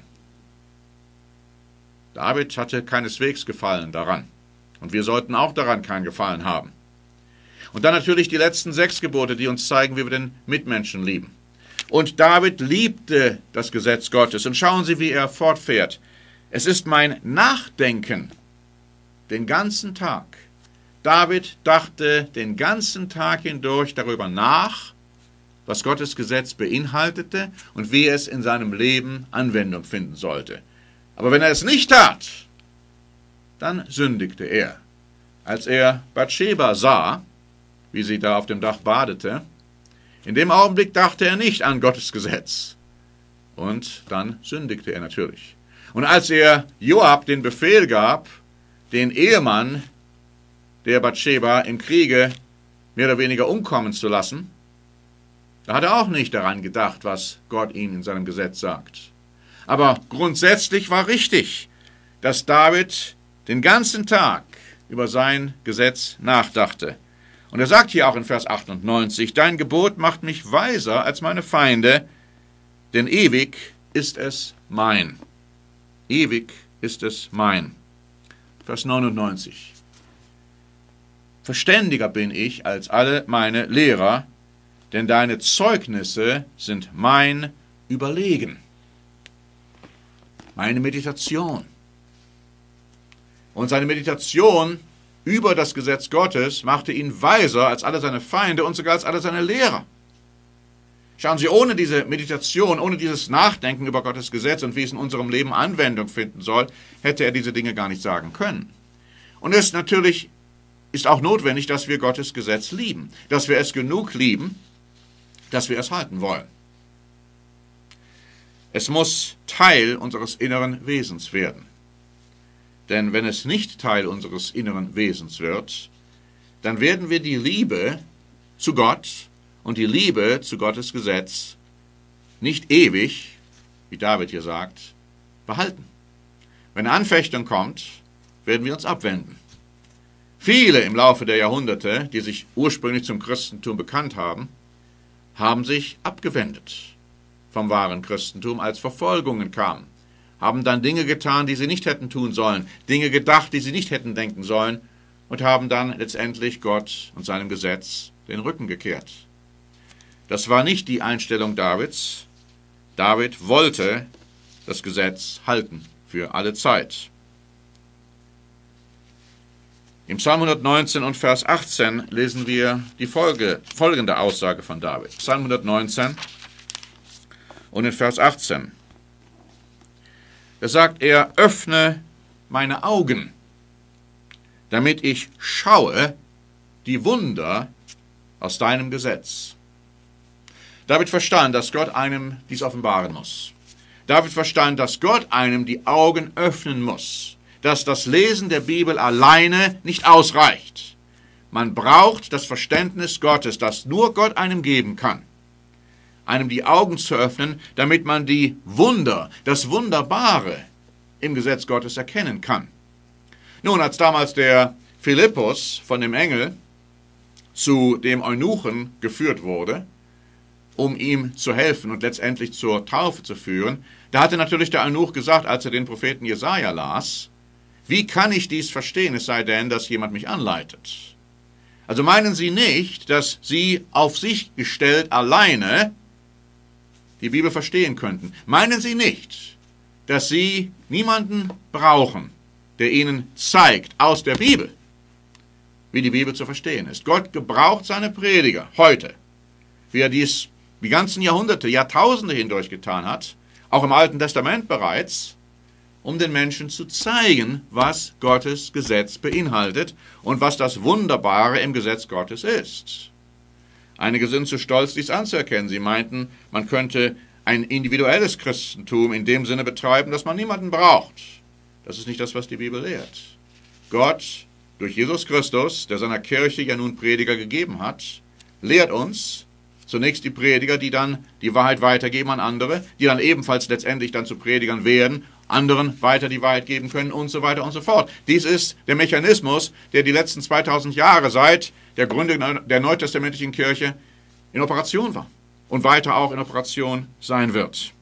David hatte keineswegs Gefallen daran. Und wir sollten auch daran keinen Gefallen haben. Und dann natürlich die letzten sechs Gebote, die uns zeigen, wie wir den Mitmenschen lieben. Und David liebte das Gesetz Gottes. Und schauen Sie, wie er fortfährt. Es ist mein Nachdenken den ganzen Tag. David dachte den ganzen Tag hindurch darüber nach, was Gottes Gesetz beinhaltete und wie es in seinem Leben Anwendung finden sollte. Aber wenn er es nicht tat, dann sündigte er. Als er Bathscheba sah, wie sie da auf dem Dach badete, in dem Augenblick dachte er nicht an Gottes Gesetz. Und dann sündigte er natürlich. Und als er Joab den Befehl gab, den Ehemann der Batscheba im Kriege mehr oder weniger umkommen zu lassen, da hat er auch nicht daran gedacht, was Gott ihm in seinem Gesetz sagt. Aber grundsätzlich war richtig, dass David den ganzen Tag über sein Gesetz nachdachte. Und er sagt hier auch in Vers achtundneunzig, dein Gebot macht mich weiser als meine Feinde, denn ewig ist es mein. Ewig ist es mein. Vers neunundneunzig. Verständiger bin ich als alle meine Lehrer, denn deine Zeugnisse sind mein Überlegen. Meine Meditation. Und seine Meditation über das Gesetz Gottes machte ihn weiser als alle seine Feinde und sogar als alle seine Lehrer. Schauen Sie, ohne diese Meditation, ohne dieses Nachdenken über Gottes Gesetz und wie es in unserem Leben Anwendung finden soll, hätte er diese Dinge gar nicht sagen können. Und es natürlich ist auch notwendig, dass wir Gottes Gesetz lieben, dass wir es genug lieben, dass wir es halten wollen. Es muss Teil unseres inneren Wesens werden. Denn wenn es nicht Teil unseres inneren Wesens wird, dann werden wir die Liebe zu Gott und die Liebe zu Gottes Gesetz nicht ewig, wie David hier sagt, behalten. Wenn Anfechtung kommt, werden wir uns abwenden. Viele im Laufe der Jahrhunderte, die sich ursprünglich zum Christentum bekannt haben, haben sich abgewendet vom wahren Christentum, als Verfolgungen kamen, haben dann Dinge getan, die sie nicht hätten tun sollen, Dinge gedacht, die sie nicht hätten denken sollen und haben dann letztendlich Gott und seinem Gesetz den Rücken gekehrt. Das war nicht die Einstellung Davids. David wollte das Gesetz halten für alle Zeit. Im Psalm hundertneunzehn und Vers achtzehn lesen wir die Folge, folgende Aussage von David. Psalm hundertneunzehn und in Vers achtzehn. Da sagt er, öffne meine Augen, damit ich schaue die Wunder aus deinem Gesetz. David verstand, dass Gott einem dies offenbaren muss. David verstand, dass Gott einem die Augen öffnen muss, dass das Lesen der Bibel alleine nicht ausreicht. Man braucht das Verständnis Gottes, das nur Gott einem geben kann, einem die Augen zu öffnen, damit man die Wunder, das Wunderbare im Gesetz Gottes erkennen kann. Nun, als damals der Philippus von dem Engel zu dem Eunuchen geführt wurde, um ihm zu helfen und letztendlich zur Taufe zu führen, da hatte natürlich der Eunuch gesagt, als er den Propheten Jesaja las, wie kann ich dies verstehen, es sei denn, dass jemand mich anleitet? Also meinen Sie nicht, dass Sie auf sich gestellt alleine die Bibel verstehen könnten? Meinen Sie nicht, dass Sie niemanden brauchen, der Ihnen zeigt aus der Bibel, wie die Bibel zu verstehen ist? Gott gebraucht seine Prediger heute, wie er dies die ganzen Jahrhunderte, Jahrtausende hindurch getan hat, auch im Alten Testament bereits, um den Menschen zu zeigen, was Gottes Gesetz beinhaltet und was das Wunderbare im Gesetz Gottes ist. Einige sind zu stolz, dies anzuerkennen. Sie meinten, man könnte ein individuelles Christentum in dem Sinne betreiben, dass man niemanden braucht. Das ist nicht das, was die Bibel lehrt. Gott, durch Jesus Christus, der seiner Kirche ja nun Prediger gegeben hat, lehrt uns, zunächst die Prediger, die dann die Wahrheit weitergeben an andere, die dann ebenfalls letztendlich dann zu Predigern werden, anderen weiter die Wahrheit geben können und so weiter und so fort. Dies ist der Mechanismus, der die letzten zweitausend Jahre seit der Gründung der neutestamentlichen Kirche in Operation war und weiter auch in Operation sein wird.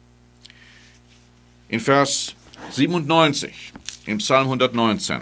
In Vers siebenundneunzig im Psalm hundertneunzehn,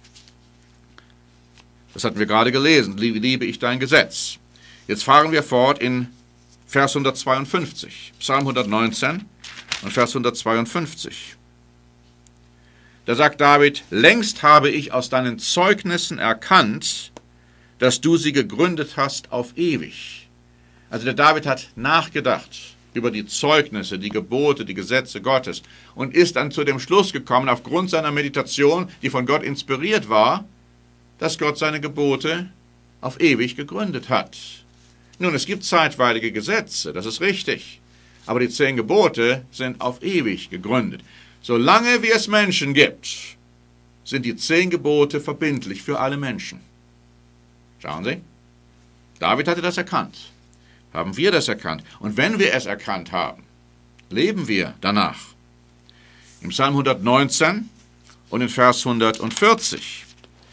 das hatten wir gerade gelesen, liebe ich dein Gesetz. Jetzt fahren wir fort in Vers hundertzweiundfünfzig, Psalm hundertneunzehn und Vers hundertzweiundfünfzig. Da sagt David, längst habe ich aus deinen Zeugnissen erkannt, dass du sie gegründet hast auf ewig. Also der David hat nachgedacht über die Zeugnisse, die Gebote, die Gesetze Gottes und ist dann zu dem Schluss gekommen, aufgrund seiner Meditation, die von Gott inspiriert war, dass Gott seine Gebote auf ewig gegründet hat. Nun, es gibt zeitweilige Gesetze, das ist richtig. Aber die zehn Gebote sind auf ewig gegründet. Solange wie es Menschen gibt, sind die zehn Gebote verbindlich für alle Menschen. Schauen Sie, David hatte das erkannt. Haben wir das erkannt? Und wenn wir es erkannt haben, leben wir danach. Im Psalm hundertneunzehn und in Vers hundertvierzig,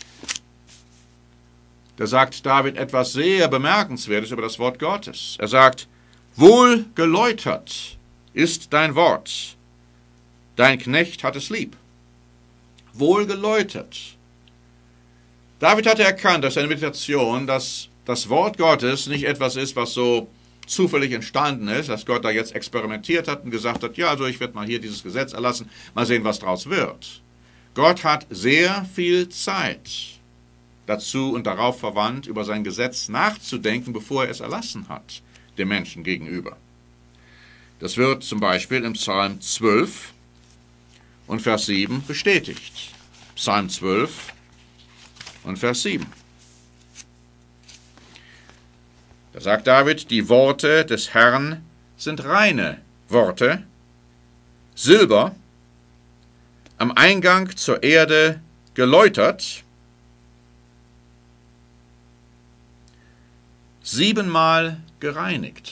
da sagt David etwas sehr Bemerkenswertes über das Wort Gottes. Er sagt, wohl geläutert ist dein Wort, dein Knecht hat es lieb. Wohl geläutert. David hatte erkannt aus seiner Meditation, dass das Wort Gottes nicht etwas ist, was so zufällig entstanden ist, dass Gott da jetzt experimentiert hat und gesagt hat, ja, also ich werde mal hier dieses Gesetz erlassen, mal sehen, was draus wird. Gott hat sehr viel Zeit dazu und darauf verwandt, über sein Gesetz nachzudenken, bevor er es erlassen hat, dem Menschen gegenüber. Das wird zum Beispiel im Psalm zwölf und Vers sieben bestätigt. Psalm zwölf und Vers sieben. Da sagt David, die Worte des Herrn sind reine Worte, Silber, am Eingang zur Erde geläutert, siebenmal gereinigt.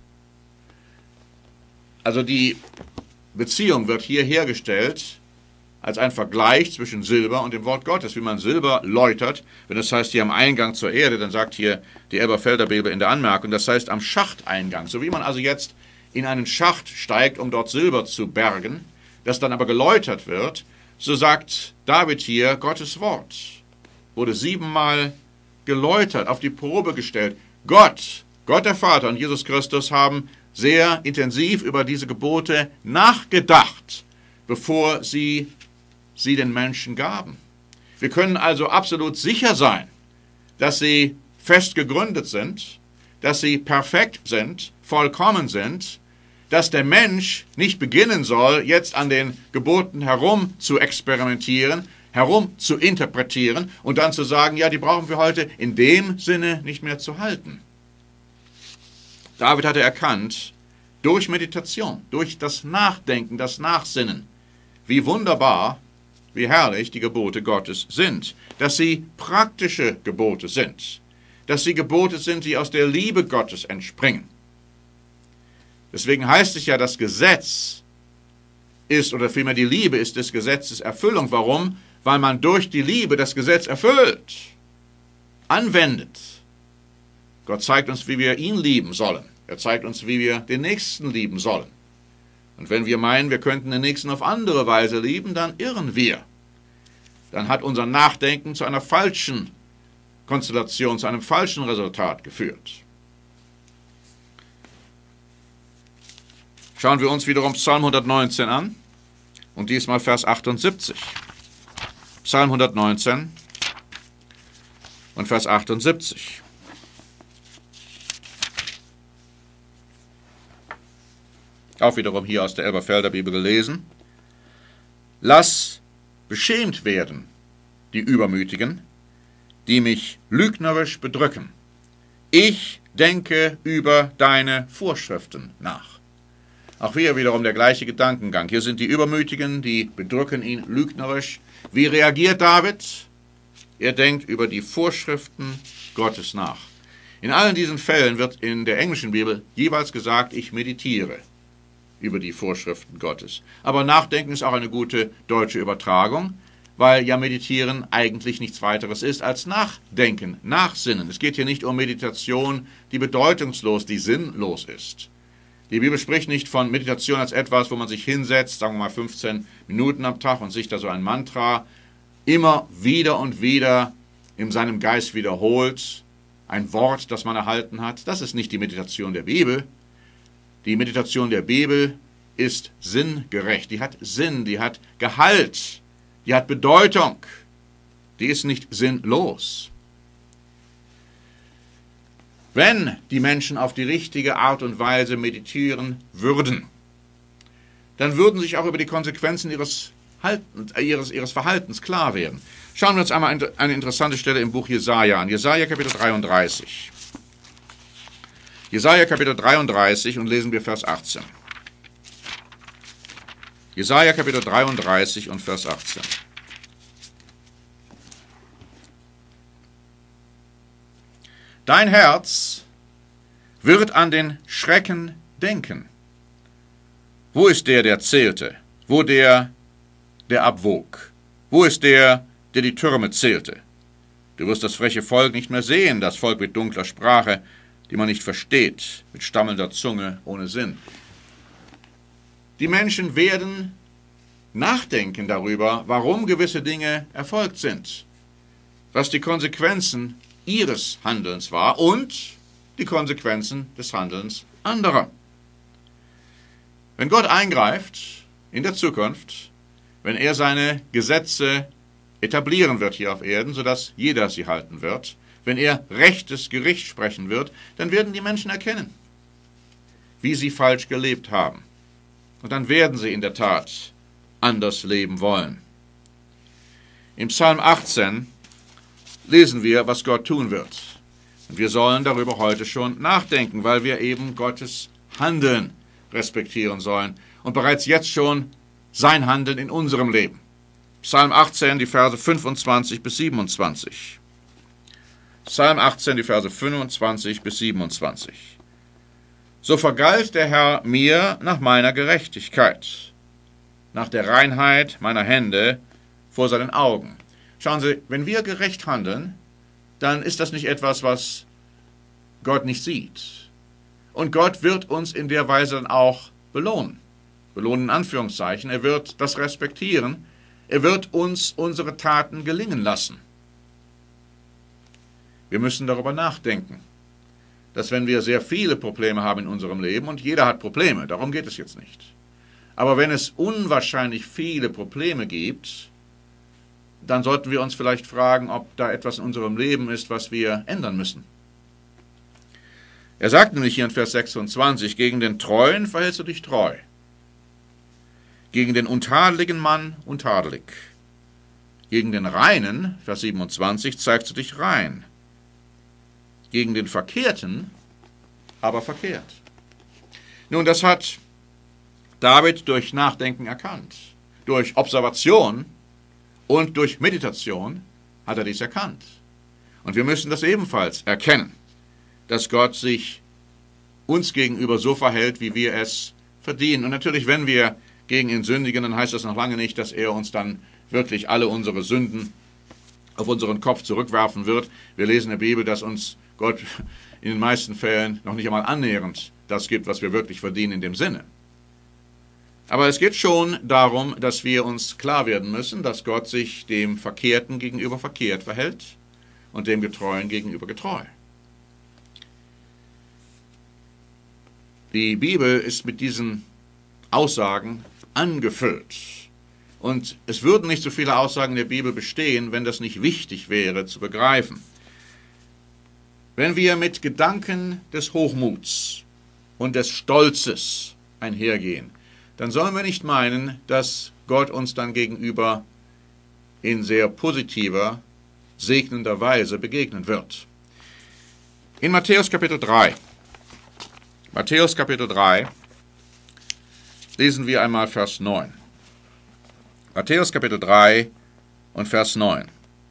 Also die Beziehung wird hier hergestellt als ein Vergleich zwischen Silber und dem Wort Gottes. Wie man Silber läutert, wenn das heißt hier am Eingang zur Erde, dann sagt hier die Elberfelder Bibel in der Anmerkung, das heißt am Schachteingang. So wie man also jetzt in einen Schacht steigt, um dort Silber zu bergen, das dann aber geläutert wird, so sagt David hier, Gottes Wort wurde siebenmal geläutert, auf die Probe gestellt. Gott, Gott der Vater und Jesus Christus haben sehr intensiv über diese Gebote nachgedacht, bevor sie sie den Menschen gaben. Wir können also absolut sicher sein, dass sie fest gegründet sind, dass sie perfekt sind, vollkommen sind, dass der Mensch nicht beginnen soll, jetzt an den Geboten herum zu experimentieren, herum zu interpretieren und dann zu sagen, ja, die brauchen wir heute in dem Sinne nicht mehr zu halten. David hatte erkannt, durch Meditation, durch das Nachdenken, das Nachsinnen, wie wunderbar, wie herrlich die Gebote Gottes sind, dass sie praktische Gebote sind, dass sie Gebote sind, die aus der Liebe Gottes entspringen. Deswegen heißt es ja, das Gesetz ist, oder vielmehr die Liebe ist des Gesetzes Erfüllung. Warum? Weil man durch die Liebe das Gesetz erfüllt, anwendet. Gott zeigt uns, wie wir ihn lieben sollen. Er zeigt uns, wie wir den Nächsten lieben sollen. Und wenn wir meinen, wir könnten den Nächsten auf andere Weise lieben, dann irren wir. Dann hat unser Nachdenken zu einer falschen Konstellation, zu einem falschen Resultat geführt. Schauen wir uns wiederum Psalm hundertneunzehn an und diesmal Vers achtundsiebzig. Psalm hundertneunzehn und Vers achtundsiebzig. Auch wiederum hier aus der Elberfelder Bibel gelesen. Lass beschämt werden die Übermütigen, die mich lügnerisch bedrücken. Ich denke über deine Vorschriften nach. Auch hier wiederum der gleiche Gedankengang. Hier sind die Übermütigen, die bedrücken ihn lügnerisch. Wie reagiert David? Er denkt über die Vorschriften Gottes nach. In allen diesen Fällen wird in der englischen Bibel jeweils gesagt, ich meditiere über die Vorschriften Gottes. Aber Nachdenken ist auch eine gute deutsche Übertragung, weil ja Meditieren eigentlich nichts weiteres ist als Nachdenken, Nachsinnen. Es geht hier nicht um Meditation, die bedeutungslos, die sinnlos ist. Die Bibel spricht nicht von Meditation als etwas, wo man sich hinsetzt, sagen wir mal fünfzehn Minuten am Tag und sich da so ein Mantra immer wieder und wieder in seinem Geist wiederholt, ein Wort, das man erhalten hat. Das ist nicht die Meditation der Bibel. Die Meditation der Bibel ist sinngerecht, die hat Sinn, die hat Gehalt, die hat Bedeutung, die ist nicht sinnlos. Wenn die Menschen auf die richtige Art und Weise meditieren würden, dann würden sich auch über die Konsequenzen ihres, Halten, ihres, ihres Verhaltens klar werden. Schauen wir uns einmal eine interessante Stelle im Buch Jesaja an. Jesaja Kapitel dreiunddreißig. Jesaja Kapitel dreiunddreißig und lesen wir Vers achtzehn. Jesaja Kapitel dreiunddreißig und Vers achtzehn. Dein Herz wird an den Schrecken denken. Wo ist der, der zählte? Wo der, der abwog? Wo ist der, der die Türme zählte? Du wirst das freche Volk nicht mehr sehen, das Volk mit dunkler Sprache, die man nicht versteht, mit stammelnder Zunge ohne Sinn. Die Menschen werden nachdenken darüber, warum gewisse Dinge erfolgt sind, was die Konsequenzen ihres Handelns war und die Konsequenzen des Handelns anderer. Wenn Gott eingreift in der Zukunft, wenn er seine Gesetze etablieren wird hier auf Erden, sodass jeder sie halten wird, wenn er rechtes Gericht sprechen wird, dann werden die Menschen erkennen, wie sie falsch gelebt haben. Und dann werden sie in der Tat anders leben wollen. Im Psalm achtzehn lesen wir, was Gott tun wird. Und wir sollen darüber heute schon nachdenken, weil wir eben Gottes Handeln respektieren sollen und bereits jetzt schon sein Handeln in unserem Leben. Psalm achtzehn, die Verse fünfundzwanzig bis siebenundzwanzig. Psalm achtzehn, die Verse fünfundzwanzig bis siebenundzwanzig. So vergalt der Herr mir nach meiner Gerechtigkeit, nach der Reinheit meiner Hände vor seinen Augen. Schauen Sie, wenn wir gerecht handeln, dann ist das nicht etwas, was Gott nicht sieht. Und Gott wird uns in der Weise dann auch belohnen. Belohnen in Anführungszeichen. Er wird das respektieren. Er wird uns unsere Taten gelingen lassen. Wir müssen darüber nachdenken, dass wenn wir sehr viele Probleme haben in unserem Leben, und jeder hat Probleme, darum geht es jetzt nicht, aber wenn es unwahrscheinlich viele Probleme gibt, dann sollten wir uns vielleicht fragen, ob da etwas in unserem Leben ist, was wir ändern müssen. Er sagt nämlich hier in Vers sechsundzwanzig, gegen den Treuen verhältst du dich treu, gegen den untadeligen Mann untadelig, gegen den Reinen, Vers siebenundzwanzig, zeigst du dich rein, gegen den Verkehrten aber verkehrt. Nun, das hat David durch Nachdenken erkannt, durch Observation und durch Meditation hat er dies erkannt. Und wir müssen das ebenfalls erkennen, dass Gott sich uns gegenüber so verhält, wie wir es verdienen. Und natürlich, wenn wir gegen ihn sündigen, dann heißt das noch lange nicht, dass er uns dann wirklich alle unsere Sünden auf unseren Kopf zurückwerfen wird. Wir lesen in der Bibel, dass uns Gott in den meisten Fällen noch nicht einmal annähernd das gibt, was wir wirklich verdienen in dem Sinne. Aber es geht schon darum, dass wir uns klar werden müssen, dass Gott sich dem Verkehrten gegenüber verkehrt verhält und dem Getreuen gegenüber getreu. Die Bibel ist mit diesen Aussagen angefüllt. Und es würden nicht so viele Aussagen der Bibel bestehen, wenn das nicht wichtig wäre zu begreifen. Wenn wir mit Gedanken des Hochmuts und des Stolzes einhergehen, dann sollen wir nicht meinen, dass Gott uns dann gegenüber in sehr positiver, segnender Weise begegnen wird. In Matthäus Kapitel drei, Matthäus Kapitel drei, lesen wir einmal Vers neun. Matthäus Kapitel drei und Vers neun.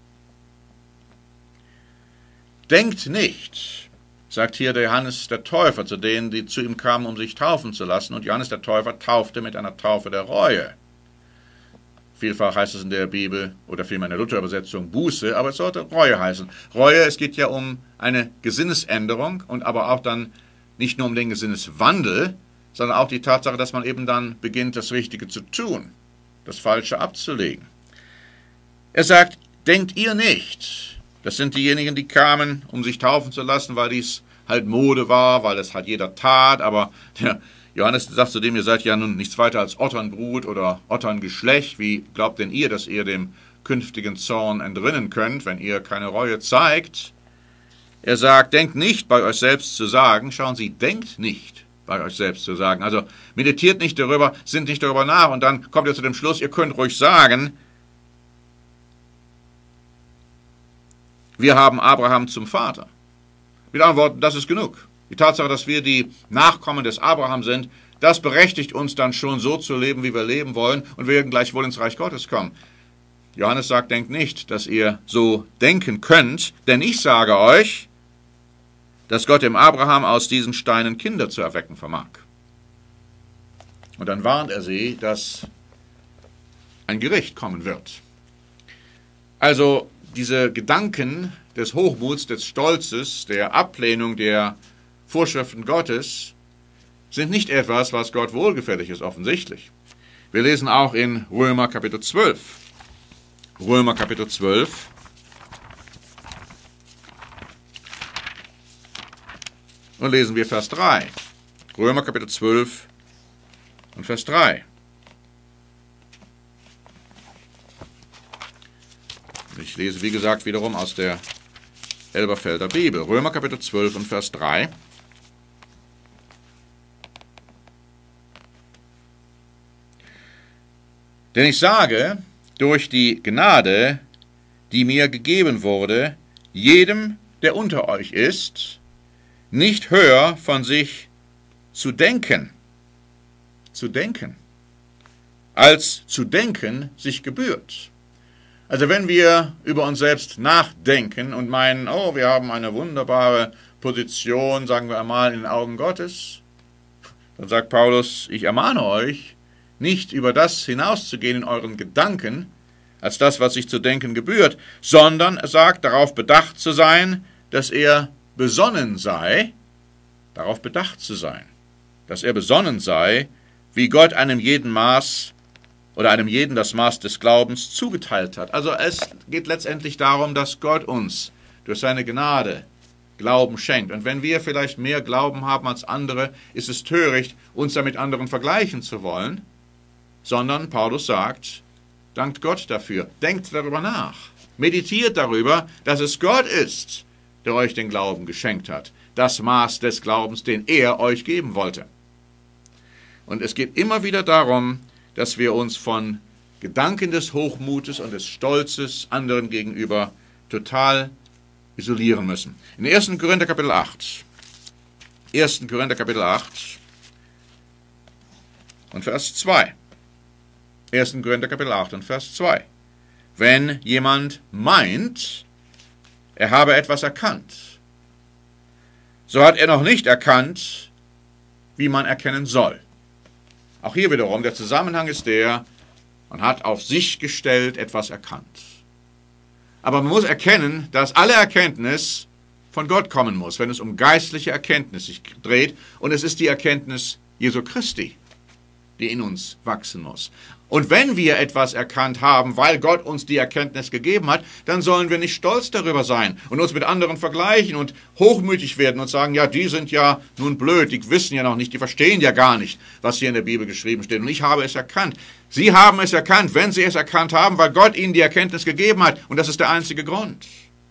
Denkt nicht, sagt hier der Johannes der Täufer zu denen, die zu ihm kamen, um sich taufen zu lassen. Und Johannes der Täufer taufte mit einer Taufe der Reue. Vielfach heißt es in der Bibel, oder vielmehr in der Luther-Übersetzung, Buße, aber es sollte Reue heißen. Reue, es geht ja um eine Gesinnesänderung und aber auch dann nicht nur um den Gesinneswandel, sondern auch die Tatsache, dass man eben dann beginnt, das Richtige zu tun, das Falsche abzulegen. Er sagt, denkt ihr nicht. Das sind diejenigen, die kamen, um sich taufen zu lassen, weil dies halt Mode war, weil es halt jeder tat. Aber der Johannes sagt zu dem, ihr seid ja nun nichts weiter als Otternbrut oder Otterngeschlecht. Wie glaubt denn ihr, dass ihr dem künftigen Zorn entrinnen könnt, wenn ihr keine Reue zeigt? Er sagt, denkt nicht bei euch selbst zu sagen. Schauen Sie, denkt nicht bei euch selbst zu sagen. Also meditiert nicht darüber, sinnt nicht darüber nach und dann kommt ihr zu dem Schluss, ihr könnt ruhig sagen, wir haben Abraham zum Vater. Mit anderen Worten, das ist genug. Die Tatsache, dass wir die Nachkommen des Abraham sind, das berechtigt uns dann schon so zu leben, wie wir leben wollen, und wir werden gleichwohl ins Reich Gottes kommen. Johannes sagt, denkt nicht, dass ihr so denken könnt, denn ich sage euch, dass Gott dem Abraham aus diesen Steinen Kinder zu erwecken vermag. Und dann warnt er sie, dass ein Gericht kommen wird. Also diese Gedanken des Hochmuts, des Stolzes, der Ablehnung der Vorschriften Gottes sind nicht etwas, was Gott wohlgefällig ist, offensichtlich. Wir lesen auch in Römer Kapitel zwölf. Römer Kapitel zwölf. Und lesen wir Vers drei. Römer Kapitel zwölf und Vers drei. Ich lese, wie gesagt, wiederum aus der Elberfelder Bibel. Römer Kapitel zwölf und Vers drei. Denn ich sage, durch die Gnade, die mir gegeben wurde, jedem, der unter euch ist, nicht höher von sich zu denken, zu denken, als zu denken sich gebührt. Also wenn wir über uns selbst nachdenken und meinen, oh, wir haben eine wunderbare Position, sagen wir einmal, in den Augen Gottes, dann sagt Paulus, ich ermahne euch, nicht über das hinauszugehen in euren Gedanken, als das, was sich zu denken gebührt, sondern er sagt, darauf bedacht zu sein, dass er besonnen sei, darauf bedacht zu sein, dass er besonnen sei, wie Gott einem jeden Maß oder einem jeden das Maß des Glaubens zugeteilt hat. Also es geht letztendlich darum, dass Gott uns durch seine Gnade Glauben schenkt. Und wenn wir vielleicht mehr Glauben haben als andere, ist es töricht, uns damit anderen vergleichen zu wollen, sondern Paulus sagt, dankt Gott dafür, denkt darüber nach, meditiert darüber, dass es Gott ist, der euch den Glauben geschenkt hat, das Maß des Glaubens, den er euch geben wollte. Und es geht immer wieder darum, dass wir uns von Gedanken des Hochmutes und des Stolzes anderen gegenüber total isolieren müssen. In ersten Korinther Kapitel acht, ersten Korinther Kapitel acht und Vers zwei. ersten Korinther Kapitel acht und Vers zwei. Wenn jemand meint, er habe etwas erkannt, so hat er noch nicht erkannt, wie man erkennen soll. Auch hier wiederum, der Zusammenhang ist der, man hat auf sich gestellt etwas erkannt. Aber man muss erkennen, dass alle Erkenntnis von Gott kommen muss, wenn es um geistliche Erkenntnis sich dreht. Und es ist die Erkenntnis Jesu Christi, die in uns wachsen muss. Und wenn wir etwas erkannt haben, weil Gott uns die Erkenntnis gegeben hat, dann sollen wir nicht stolz darüber sein und uns mit anderen vergleichen und hochmütig werden und sagen, ja, die sind ja nun blöd, die wissen ja noch nicht, die verstehen ja gar nicht, was hier in der Bibel geschrieben steht. Und ich habe es erkannt. Sie haben es erkannt, wenn sie es erkannt haben, weil Gott ihnen die Erkenntnis gegeben hat. Und das ist der einzige Grund.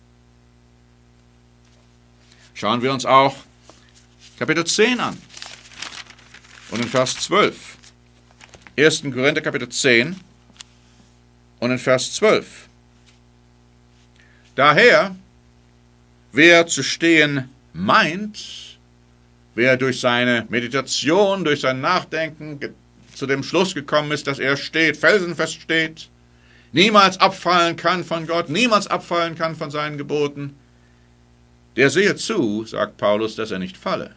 Schauen wir uns auch Kapitel zehn an und in Vers zwölf. ersten Korinther Kapitel zehn und in Vers zwölf. Daher, wer zu stehen meint, wer durch seine Meditation, durch sein Nachdenken zu dem Schluss gekommen ist, dass er steht, felsenfest steht, niemals abfallen kann von Gott, niemals abfallen kann von seinen Geboten, der sehe zu, sagt Paulus, dass er nicht falle.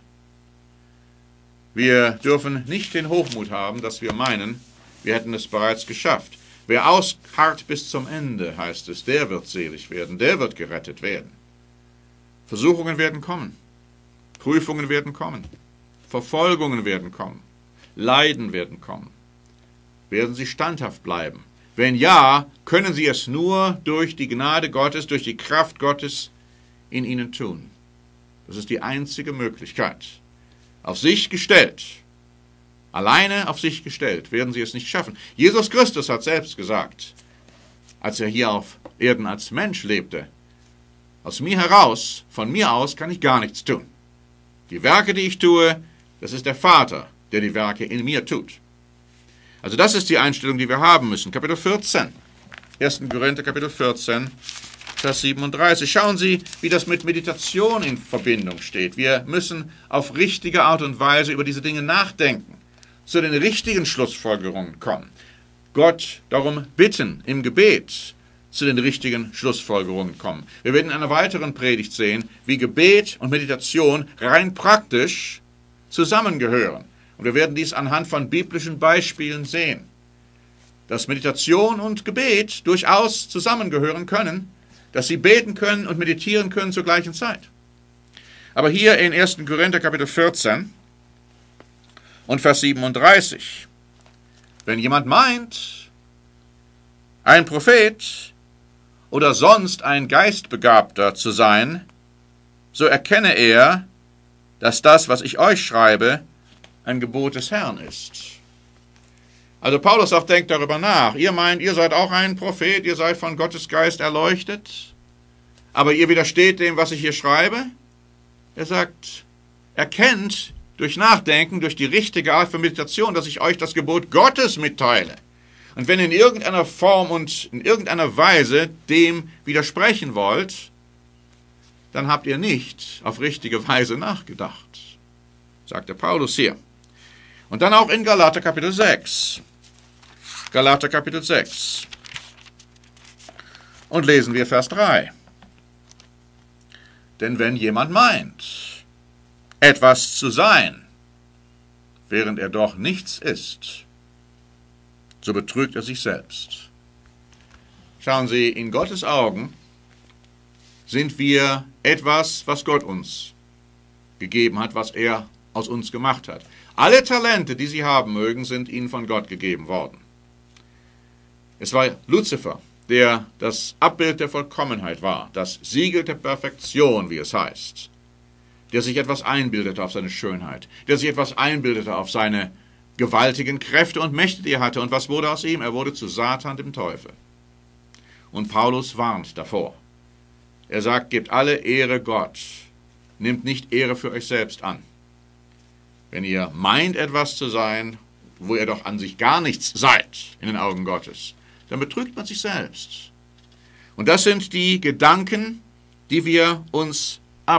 Wir dürfen nicht den Hochmut haben, dass wir meinen, wir hätten es bereits geschafft. Wer ausharrt bis zum Ende, heißt es, der wird selig werden, der wird gerettet werden. Versuchungen werden kommen, Prüfungen werden kommen, Verfolgungen werden kommen, Leiden werden kommen. Werden sie standhaft bleiben? Wenn ja, können sie es nur durch die Gnade Gottes, durch die Kraft Gottes in ihnen tun. Das ist die einzige Möglichkeit. Auf sich gestellt, alleine auf sich gestellt, werden sie es nicht schaffen. Jesus Christus hat selbst gesagt, als er hier auf Erden als Mensch lebte, aus mir heraus, von mir aus, kann ich gar nichts tun. Die Werke, die ich tue, das ist der Vater, der die Werke in mir tut. Also das ist die Einstellung, die wir haben müssen. Kapitel vierzehn, ersten Korinther Kapitel vierzehn, Vers siebenunddreißig. Schauen Sie, wie das mit Meditation in Verbindung steht. Wir müssen auf richtige Art und Weise über diese Dinge nachdenken. zu den richtigen Schlussfolgerungen kommen. Gott darum bitten, im Gebet zu den richtigen Schlussfolgerungen kommen. Wir werden in einer weiteren Predigt sehen, wie Gebet und Meditation rein praktisch zusammengehören. Und wir werden dies anhand von biblischen Beispielen sehen, dass Meditation und Gebet durchaus zusammengehören können, dass sie beten können und meditieren können zur gleichen Zeit. Aber hier in ersten Korinther Kapitel vierzehn und Vers siebenunddreißig, wenn jemand meint, ein Prophet oder sonst ein Geistbegabter zu sein, so erkenne er, dass das, was ich euch schreibe, ein Gebot des Herrn ist. Also Paulus auch denkt darüber nach. Ihr meint, ihr seid auch ein Prophet, ihr seid von Gottes Geist erleuchtet, aber ihr widersteht dem, was ich hier schreibe. Er sagt, erkennt durch Nachdenken, durch die richtige Art von Meditation, dass ich euch das Gebot Gottes mitteile. Und wenn ihr in irgendeiner Form und in irgendeiner Weise dem widersprechen wollt, dann habt ihr nicht auf richtige Weise nachgedacht, sagt der Paulus hier. Und dann auch in Galater Kapitel sechs. Galater Kapitel sechs. Und lesen wir Vers drei. Denn wenn jemand meint, etwas zu sein, während er doch nichts ist, so betrügt er sich selbst. Schauen Sie, in Gottes Augen sind wir etwas, was Gott uns gegeben hat, was er aus uns gemacht hat. Alle Talente, die Sie haben mögen, sind Ihnen von Gott gegeben worden. Es war Luzifer, der das Abbild der Vollkommenheit war, das Siegel der Perfektion, wie es heißt, der sich etwas einbildete auf seine Schönheit, der sich etwas einbildete auf seine gewaltigen Kräfte und Mächte, die er hatte. Und was wurde aus ihm? Er wurde zu Satan, dem Teufel. Und Paulus warnt davor. Er sagt, gebt alle Ehre Gott, nehmt nicht Ehre für euch selbst an. Wenn ihr meint, etwas zu sein, wo ihr doch an sich gar nichts seid in den Augen Gottes, dann betrügt man sich selbst. Und das sind die Gedanken, die wir uns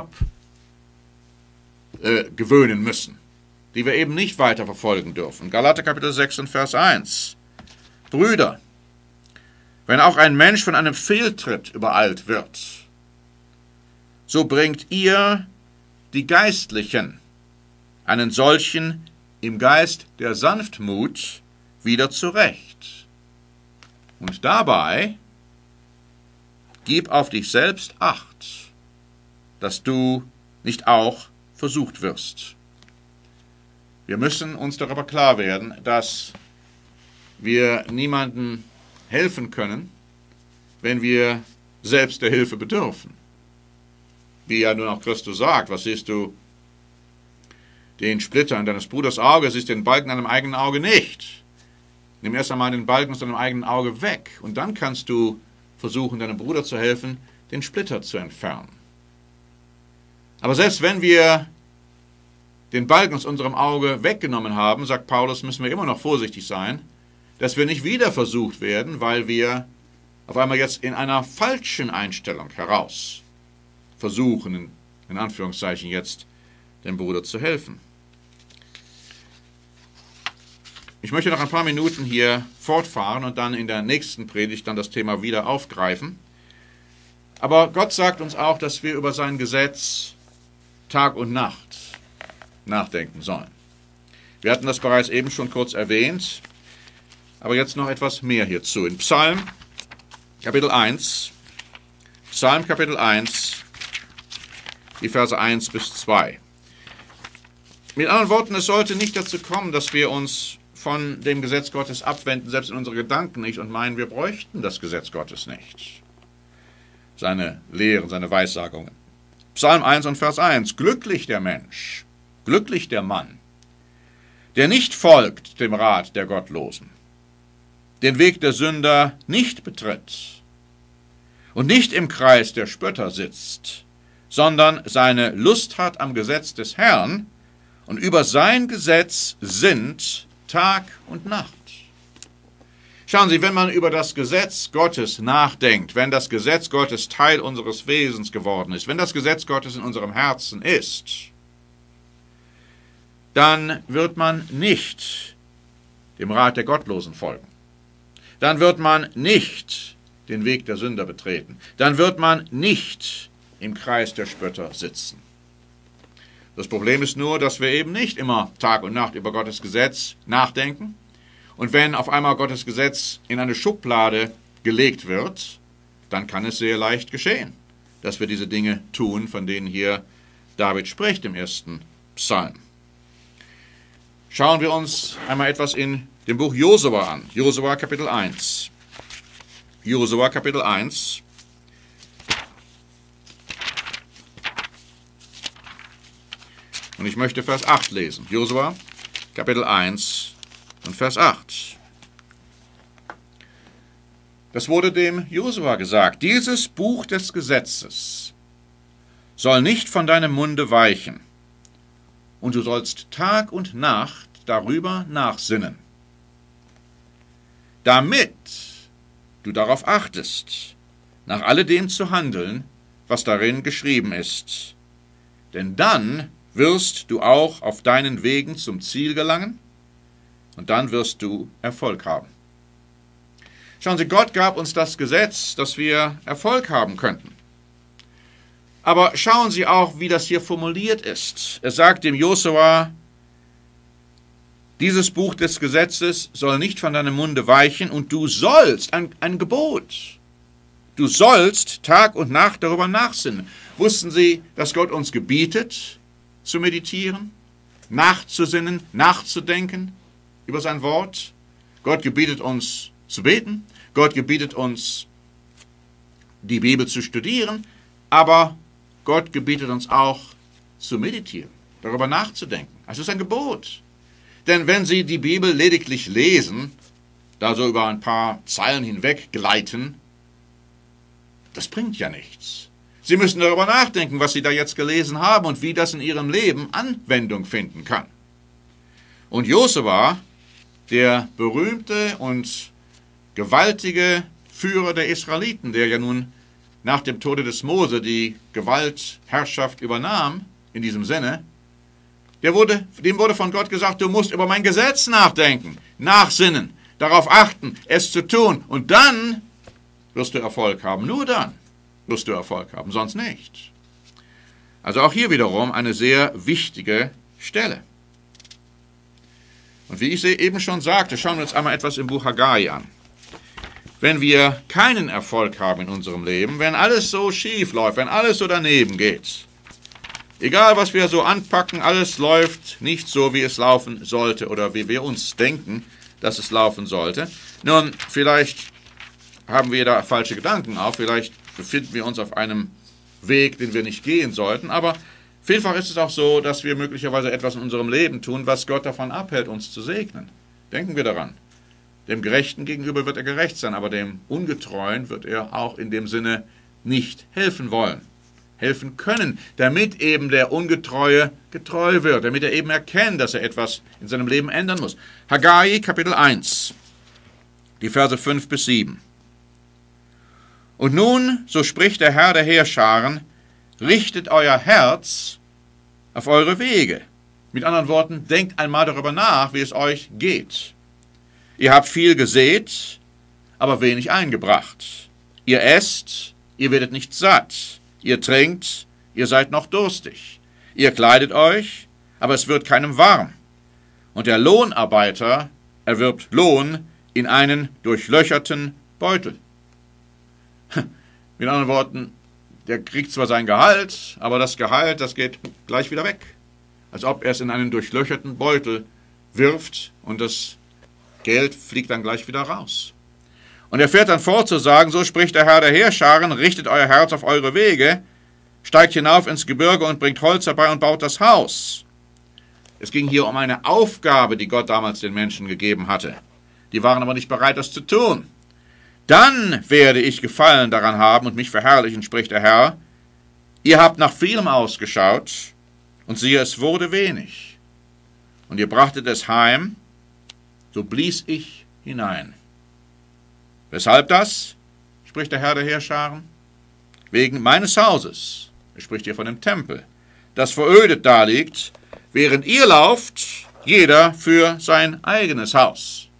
abgewöhnen äh, müssen, die wir eben nicht weiter verfolgen dürfen. Galater Kapitel sechs und Vers eins. Brüder, wenn auch ein Mensch von einem Fehltritt übereilt wird, so bringt ihr, die Geistlichen, einen solchen im Geist der Sanftmut wieder zurecht. Und dabei gib auf dich selbst Acht, dass du nicht auch versucht wirst. Wir müssen uns darüber klar werden, dass wir niemandem helfen können, wenn wir selbst der Hilfe bedürfen. Wie ja nun auch Christus sagt, was siehst du den Splitter in deines Bruders Auge, siehst den Balken an deinem eigenen Auge nicht. Nimm erst einmal den Balken aus deinem eigenen Auge weg und dann kannst du versuchen, deinem Bruder zu helfen, den Splitter zu entfernen. Aber selbst wenn wir den Balken aus unserem Auge weggenommen haben, sagt Paulus, müssen wir immer noch vorsichtig sein, dass wir nicht wieder versucht werden, weil wir auf einmal jetzt in einer falschen Einstellung heraus versuchen, in, in Anführungszeichen jetzt, dem Bruder zu helfen. Ich möchte noch ein paar Minuten hier fortfahren und dann in der nächsten Predigt dann das Thema wieder aufgreifen. Aber Gott sagt uns auch, dass wir über sein Gesetz Tag und Nacht nachdenken sollen. Wir hatten das bereits eben schon kurz erwähnt, aber jetzt noch etwas mehr hierzu. In Psalm Kapitel eins, Psalm Kapitel eins, die Verse eins bis zwei. Mit anderen Worten, es sollte nicht dazu kommen, dass wir uns von dem Gesetz Gottes abwenden, selbst in unsere Gedanken nicht, und meinen, wir bräuchten das Gesetz Gottes nicht. Seine Lehren, seine Weissagungen. Psalm eins und Vers eins. Glücklich der Mensch, glücklich der Mann, der nicht folgt dem Rat der Gottlosen, den Weg der Sünder nicht betritt und nicht im Kreis der Spötter sitzt, sondern seine Lust hat am Gesetz des Herrn und über sein Gesetz sinnt Tag und Nacht. Schauen Sie, wenn man über das Gesetz Gottes nachdenkt, wenn das Gesetz Gottes Teil unseres Wesens geworden ist, wenn das Gesetz Gottes in unserem Herzen ist, dann wird man nicht dem Rat der Gottlosen folgen. Dann wird man nicht den Weg der Sünder betreten. Dann wird man nicht im Kreis der Spötter sitzen. Das Problem ist nur, dass wir eben nicht immer Tag und Nacht über Gottes Gesetz nachdenken. Und wenn auf einmal Gottes Gesetz in eine Schublade gelegt wird, dann kann es sehr leicht geschehen, dass wir diese Dinge tun, von denen hier David spricht im ersten Psalm. Schauen wir uns einmal etwas in dem Buch Josua an. Josua Kapitel eins. Josua Kapitel eins. Und ich möchte Vers acht lesen. Josua Kapitel eins und Vers acht. Das wurde dem Josua gesagt: Dieses Buch des Gesetzes soll nicht von deinem Munde weichen, und du sollst Tag und Nacht darüber nachsinnen, damit du darauf achtest, nach alledem zu handeln, was darin geschrieben ist. Denn dann wirst du auch auf deinen Wegen zum Ziel gelangen, und dann wirst du Erfolg haben. Schauen Sie, Gott gab uns das Gesetz, dass wir Erfolg haben könnten. Aber schauen Sie auch, wie das hier formuliert ist. Er sagt dem Josua: Dieses Buch des Gesetzes soll nicht von deinem Munde weichen, und du sollst, ein, ein Gebot, du sollst Tag und Nacht darüber nachsinnen. Wussten Sie, dass Gott uns gebietet, zu meditieren, nachzusinnen, nachzudenken über sein Wort? Gott gebietet uns zu beten, Gott gebietet uns, die Bibel zu studieren, aber Gott gebietet uns auch zu meditieren, darüber nachzudenken. Es ist ein Gebot. Denn wenn Sie die Bibel lediglich lesen, da so über ein paar Zeilen hinweg gleiten, das bringt ja nichts. Sie müssen darüber nachdenken, was Sie da jetzt gelesen haben und wie das in Ihrem Leben Anwendung finden kann. Und Josua, der berühmte und gewaltige Führer der Israeliten, der ja nun nach dem Tode des Mose die Gewaltherrschaft übernahm, in diesem Sinne, der wurde, dem wurde von Gott gesagt: Du musst über mein Gesetz nachdenken, nachsinnen, darauf achten, es zu tun, und dann wirst du Erfolg haben. Nur dann wirst du Erfolg haben, sonst nicht. Also auch hier wiederum eine sehr wichtige Stelle. Und wie ich eben schon sagte, schauen wir uns einmal etwas im Buch Haggai an. Wenn wir keinen Erfolg haben in unserem Leben, wenn alles so schief läuft, wenn alles so daneben geht, egal was wir so anpacken, alles läuft nicht so, wie es laufen sollte oder wie wir uns denken, dass es laufen sollte. Nun, vielleicht haben wir da falsche Gedanken auch, vielleicht befinden wir uns auf einem Weg, den wir nicht gehen sollten, aber vielfach ist es auch so, dass wir möglicherweise etwas in unserem Leben tun, was Gott davon abhält, uns zu segnen. Denken wir daran. Dem Gerechten gegenüber wird er gerecht sein, aber dem Ungetreuen wird er auch in dem Sinne nicht helfen wollen, helfen können, damit eben der Ungetreue getreu wird, damit er eben erkennt, dass er etwas in seinem Leben ändern muss. Haggai, Kapitel eins, die Verse fünf bis sieben. Und nun, so spricht der Herr der Heerscharen, richtet euer Herz auf eure Wege. Mit anderen Worten, denkt einmal darüber nach, wie es euch geht. Ihr habt viel gesät, aber wenig eingebracht. Ihr esst, ihr werdet nicht satt. Ihr trinkt, ihr seid noch durstig. Ihr kleidet euch, aber es wird keinem warm. Und der Lohnarbeiter erwirbt Lohn in einen durchlöcherten Beutel. Mit anderen Worten, der kriegt zwar sein Gehalt, aber das Gehalt, das geht gleich wieder weg. Als ob er es in einen durchlöcherten Beutel wirft und das Geld fliegt dann gleich wieder raus. Und er fährt dann fort zu sagen: So spricht der Herr der Heerscharen, richtet euer Herz auf eure Wege, steigt hinauf ins Gebirge und bringt Holz herbei und baut das Haus. Es ging hier um eine Aufgabe, die Gott damals den Menschen gegeben hatte. Die waren aber nicht bereit, das zu tun. Dann werde ich Gefallen daran haben und mich verherrlichen, spricht der Herr. Ihr habt nach vielem ausgeschaut, und siehe, es wurde wenig. Und ihr brachtet es heim, so blies ich hinein. Weshalb das, spricht der Herr der Heerscharen? Wegen meines Hauses, er spricht hier von dem Tempel, das verödet daliegt, während ihr lauft, jeder für sein eigenes Haus.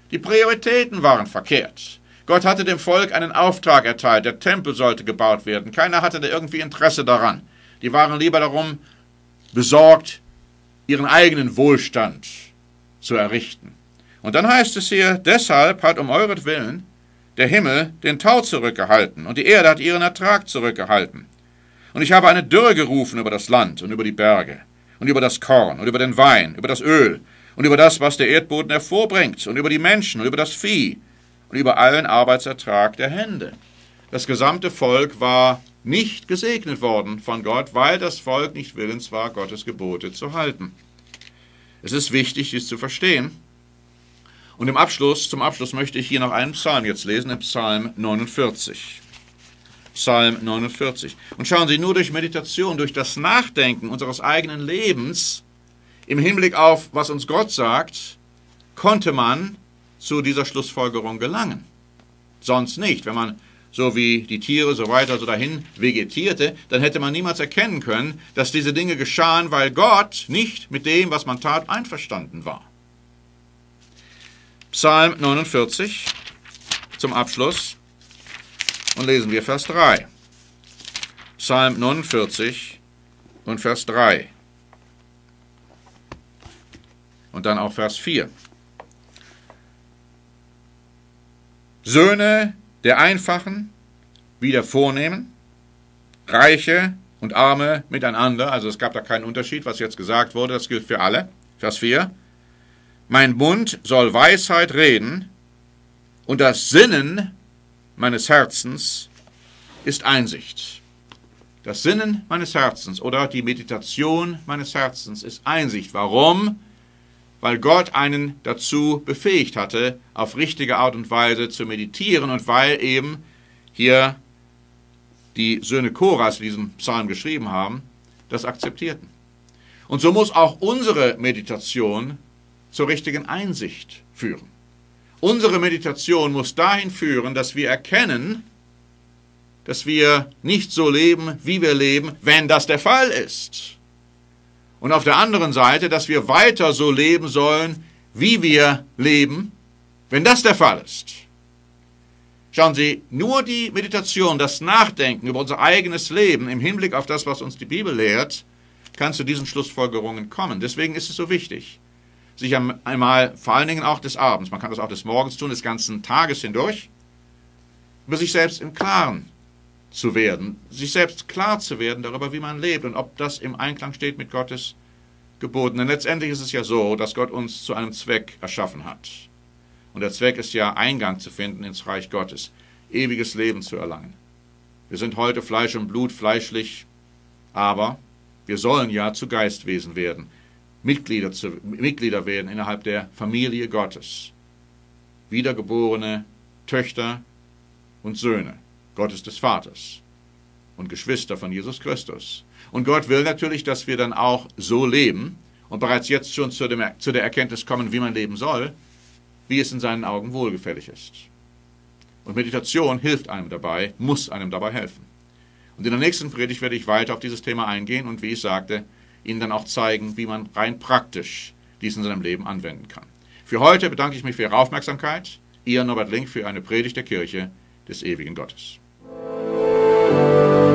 Die Prioritäten waren verkehrt. Gott hatte dem Volk einen Auftrag erteilt, der Tempel sollte gebaut werden. Keiner hatte da irgendwie Interesse daran. Die waren lieber darum besorgt, ihren eigenen Wohlstand zu errichten. Und dann heißt es hier, deshalb hat um euretwillen der Himmel den Tau zurückgehalten und die Erde hat ihren Ertrag zurückgehalten. Und ich habe eine Dürre gerufen über das Land und über die Berge und über das Korn und über den Wein, über das Öl und über das, was der Erdboden hervorbringt und über die Menschen und über das Vieh und über allen Arbeitsertrag der Hände. Das gesamte Volk war nicht gesegnet worden von Gott, weil das Volk nicht willens war, Gottes Gebote zu halten. Es ist wichtig, dies zu verstehen. Und im Abschluss, zum Abschluss möchte ich hier noch einen Psalm jetzt lesen, im Psalm neunundvierzig. Psalm neunundvierzig. Und schauen Sie, nur durch Meditation, durch das Nachdenken unseres eigenen Lebens, im Hinblick auf, was uns Gott sagt, konnte man zu dieser Schlussfolgerung gelangen. Sonst nicht. Wenn man so wie die Tiere so weiter so dahin vegetierte, dann hätte man niemals erkennen können, dass diese Dinge geschahen, weil Gott nicht mit dem, was man tat, einverstanden war. Psalm neunundvierzig zum Abschluss und lesen wir Vers drei. Psalm neunundvierzig und Vers drei. Und dann auch Vers vier. Söhne der Einfachen wie der Vornehmen, Reiche und Arme miteinander, also es gab da keinen Unterschied, was jetzt gesagt wurde, das gilt für alle. Vers vier. Mein Mund soll Weisheit reden und das Sinnen meines Herzens ist Einsicht. Das Sinnen meines Herzens oder die Meditation meines Herzens ist Einsicht. Warum? Weil Gott einen dazu befähigt hatte, auf richtige Art und Weise zu meditieren und weil eben hier die Söhne Koras, die diesen Psalm geschrieben haben, das akzeptierten. Und so muss auch unsere Meditation zur richtigen Einsicht führen. Unsere Meditation muss dahin führen, dass wir erkennen, dass wir nicht so leben, wie wir leben, wenn das der Fall ist. Und auf der anderen Seite, dass wir weiter so leben sollen, wie wir leben, wenn das der Fall ist. Schauen Sie, nur die Meditation, das Nachdenken über unser eigenes Leben im Hinblick auf das, was uns die Bibel lehrt, kann zu diesen Schlussfolgerungen kommen. Deswegen ist es so wichtig, sich einmal, vor allen Dingen auch des Abends, man kann das auch des Morgens tun, des ganzen Tages hindurch, über sich selbst im Klaren zu werden, sich selbst klar zu werden darüber, wie man lebt und ob das im Einklang steht mit Gottes Geboten. Denn letztendlich ist es ja so, dass Gott uns zu einem Zweck erschaffen hat. Und der Zweck ist ja, Eingang zu finden ins Reich Gottes, ewiges Leben zu erlangen. Wir sind heute Fleisch und Blut, fleischlich, aber wir sollen ja zu Geistwesen werden, Mitglieder, zu, Mitglieder werden innerhalb der Familie Gottes, wiedergeborene Töchter und Söhne Gottes des Vaters und Geschwister von Jesus Christus. Und Gott will natürlich, dass wir dann auch so leben und bereits jetzt schon zu, dem, zu der Erkenntnis kommen, wie man leben soll, wie es in seinen Augen wohlgefällig ist. Und Meditation hilft einem dabei, muss einem dabei helfen. Und in der nächsten Predigt werde ich weiter auf dieses Thema eingehen und, wie ich sagte, Ihnen dann auch zeigen, wie man rein praktisch dies in seinem Leben anwenden kann. Für heute bedanke ich mich für Ihre Aufmerksamkeit. Ihr Norbert Link für eine Predigt der Kirche des ewigen Gottes.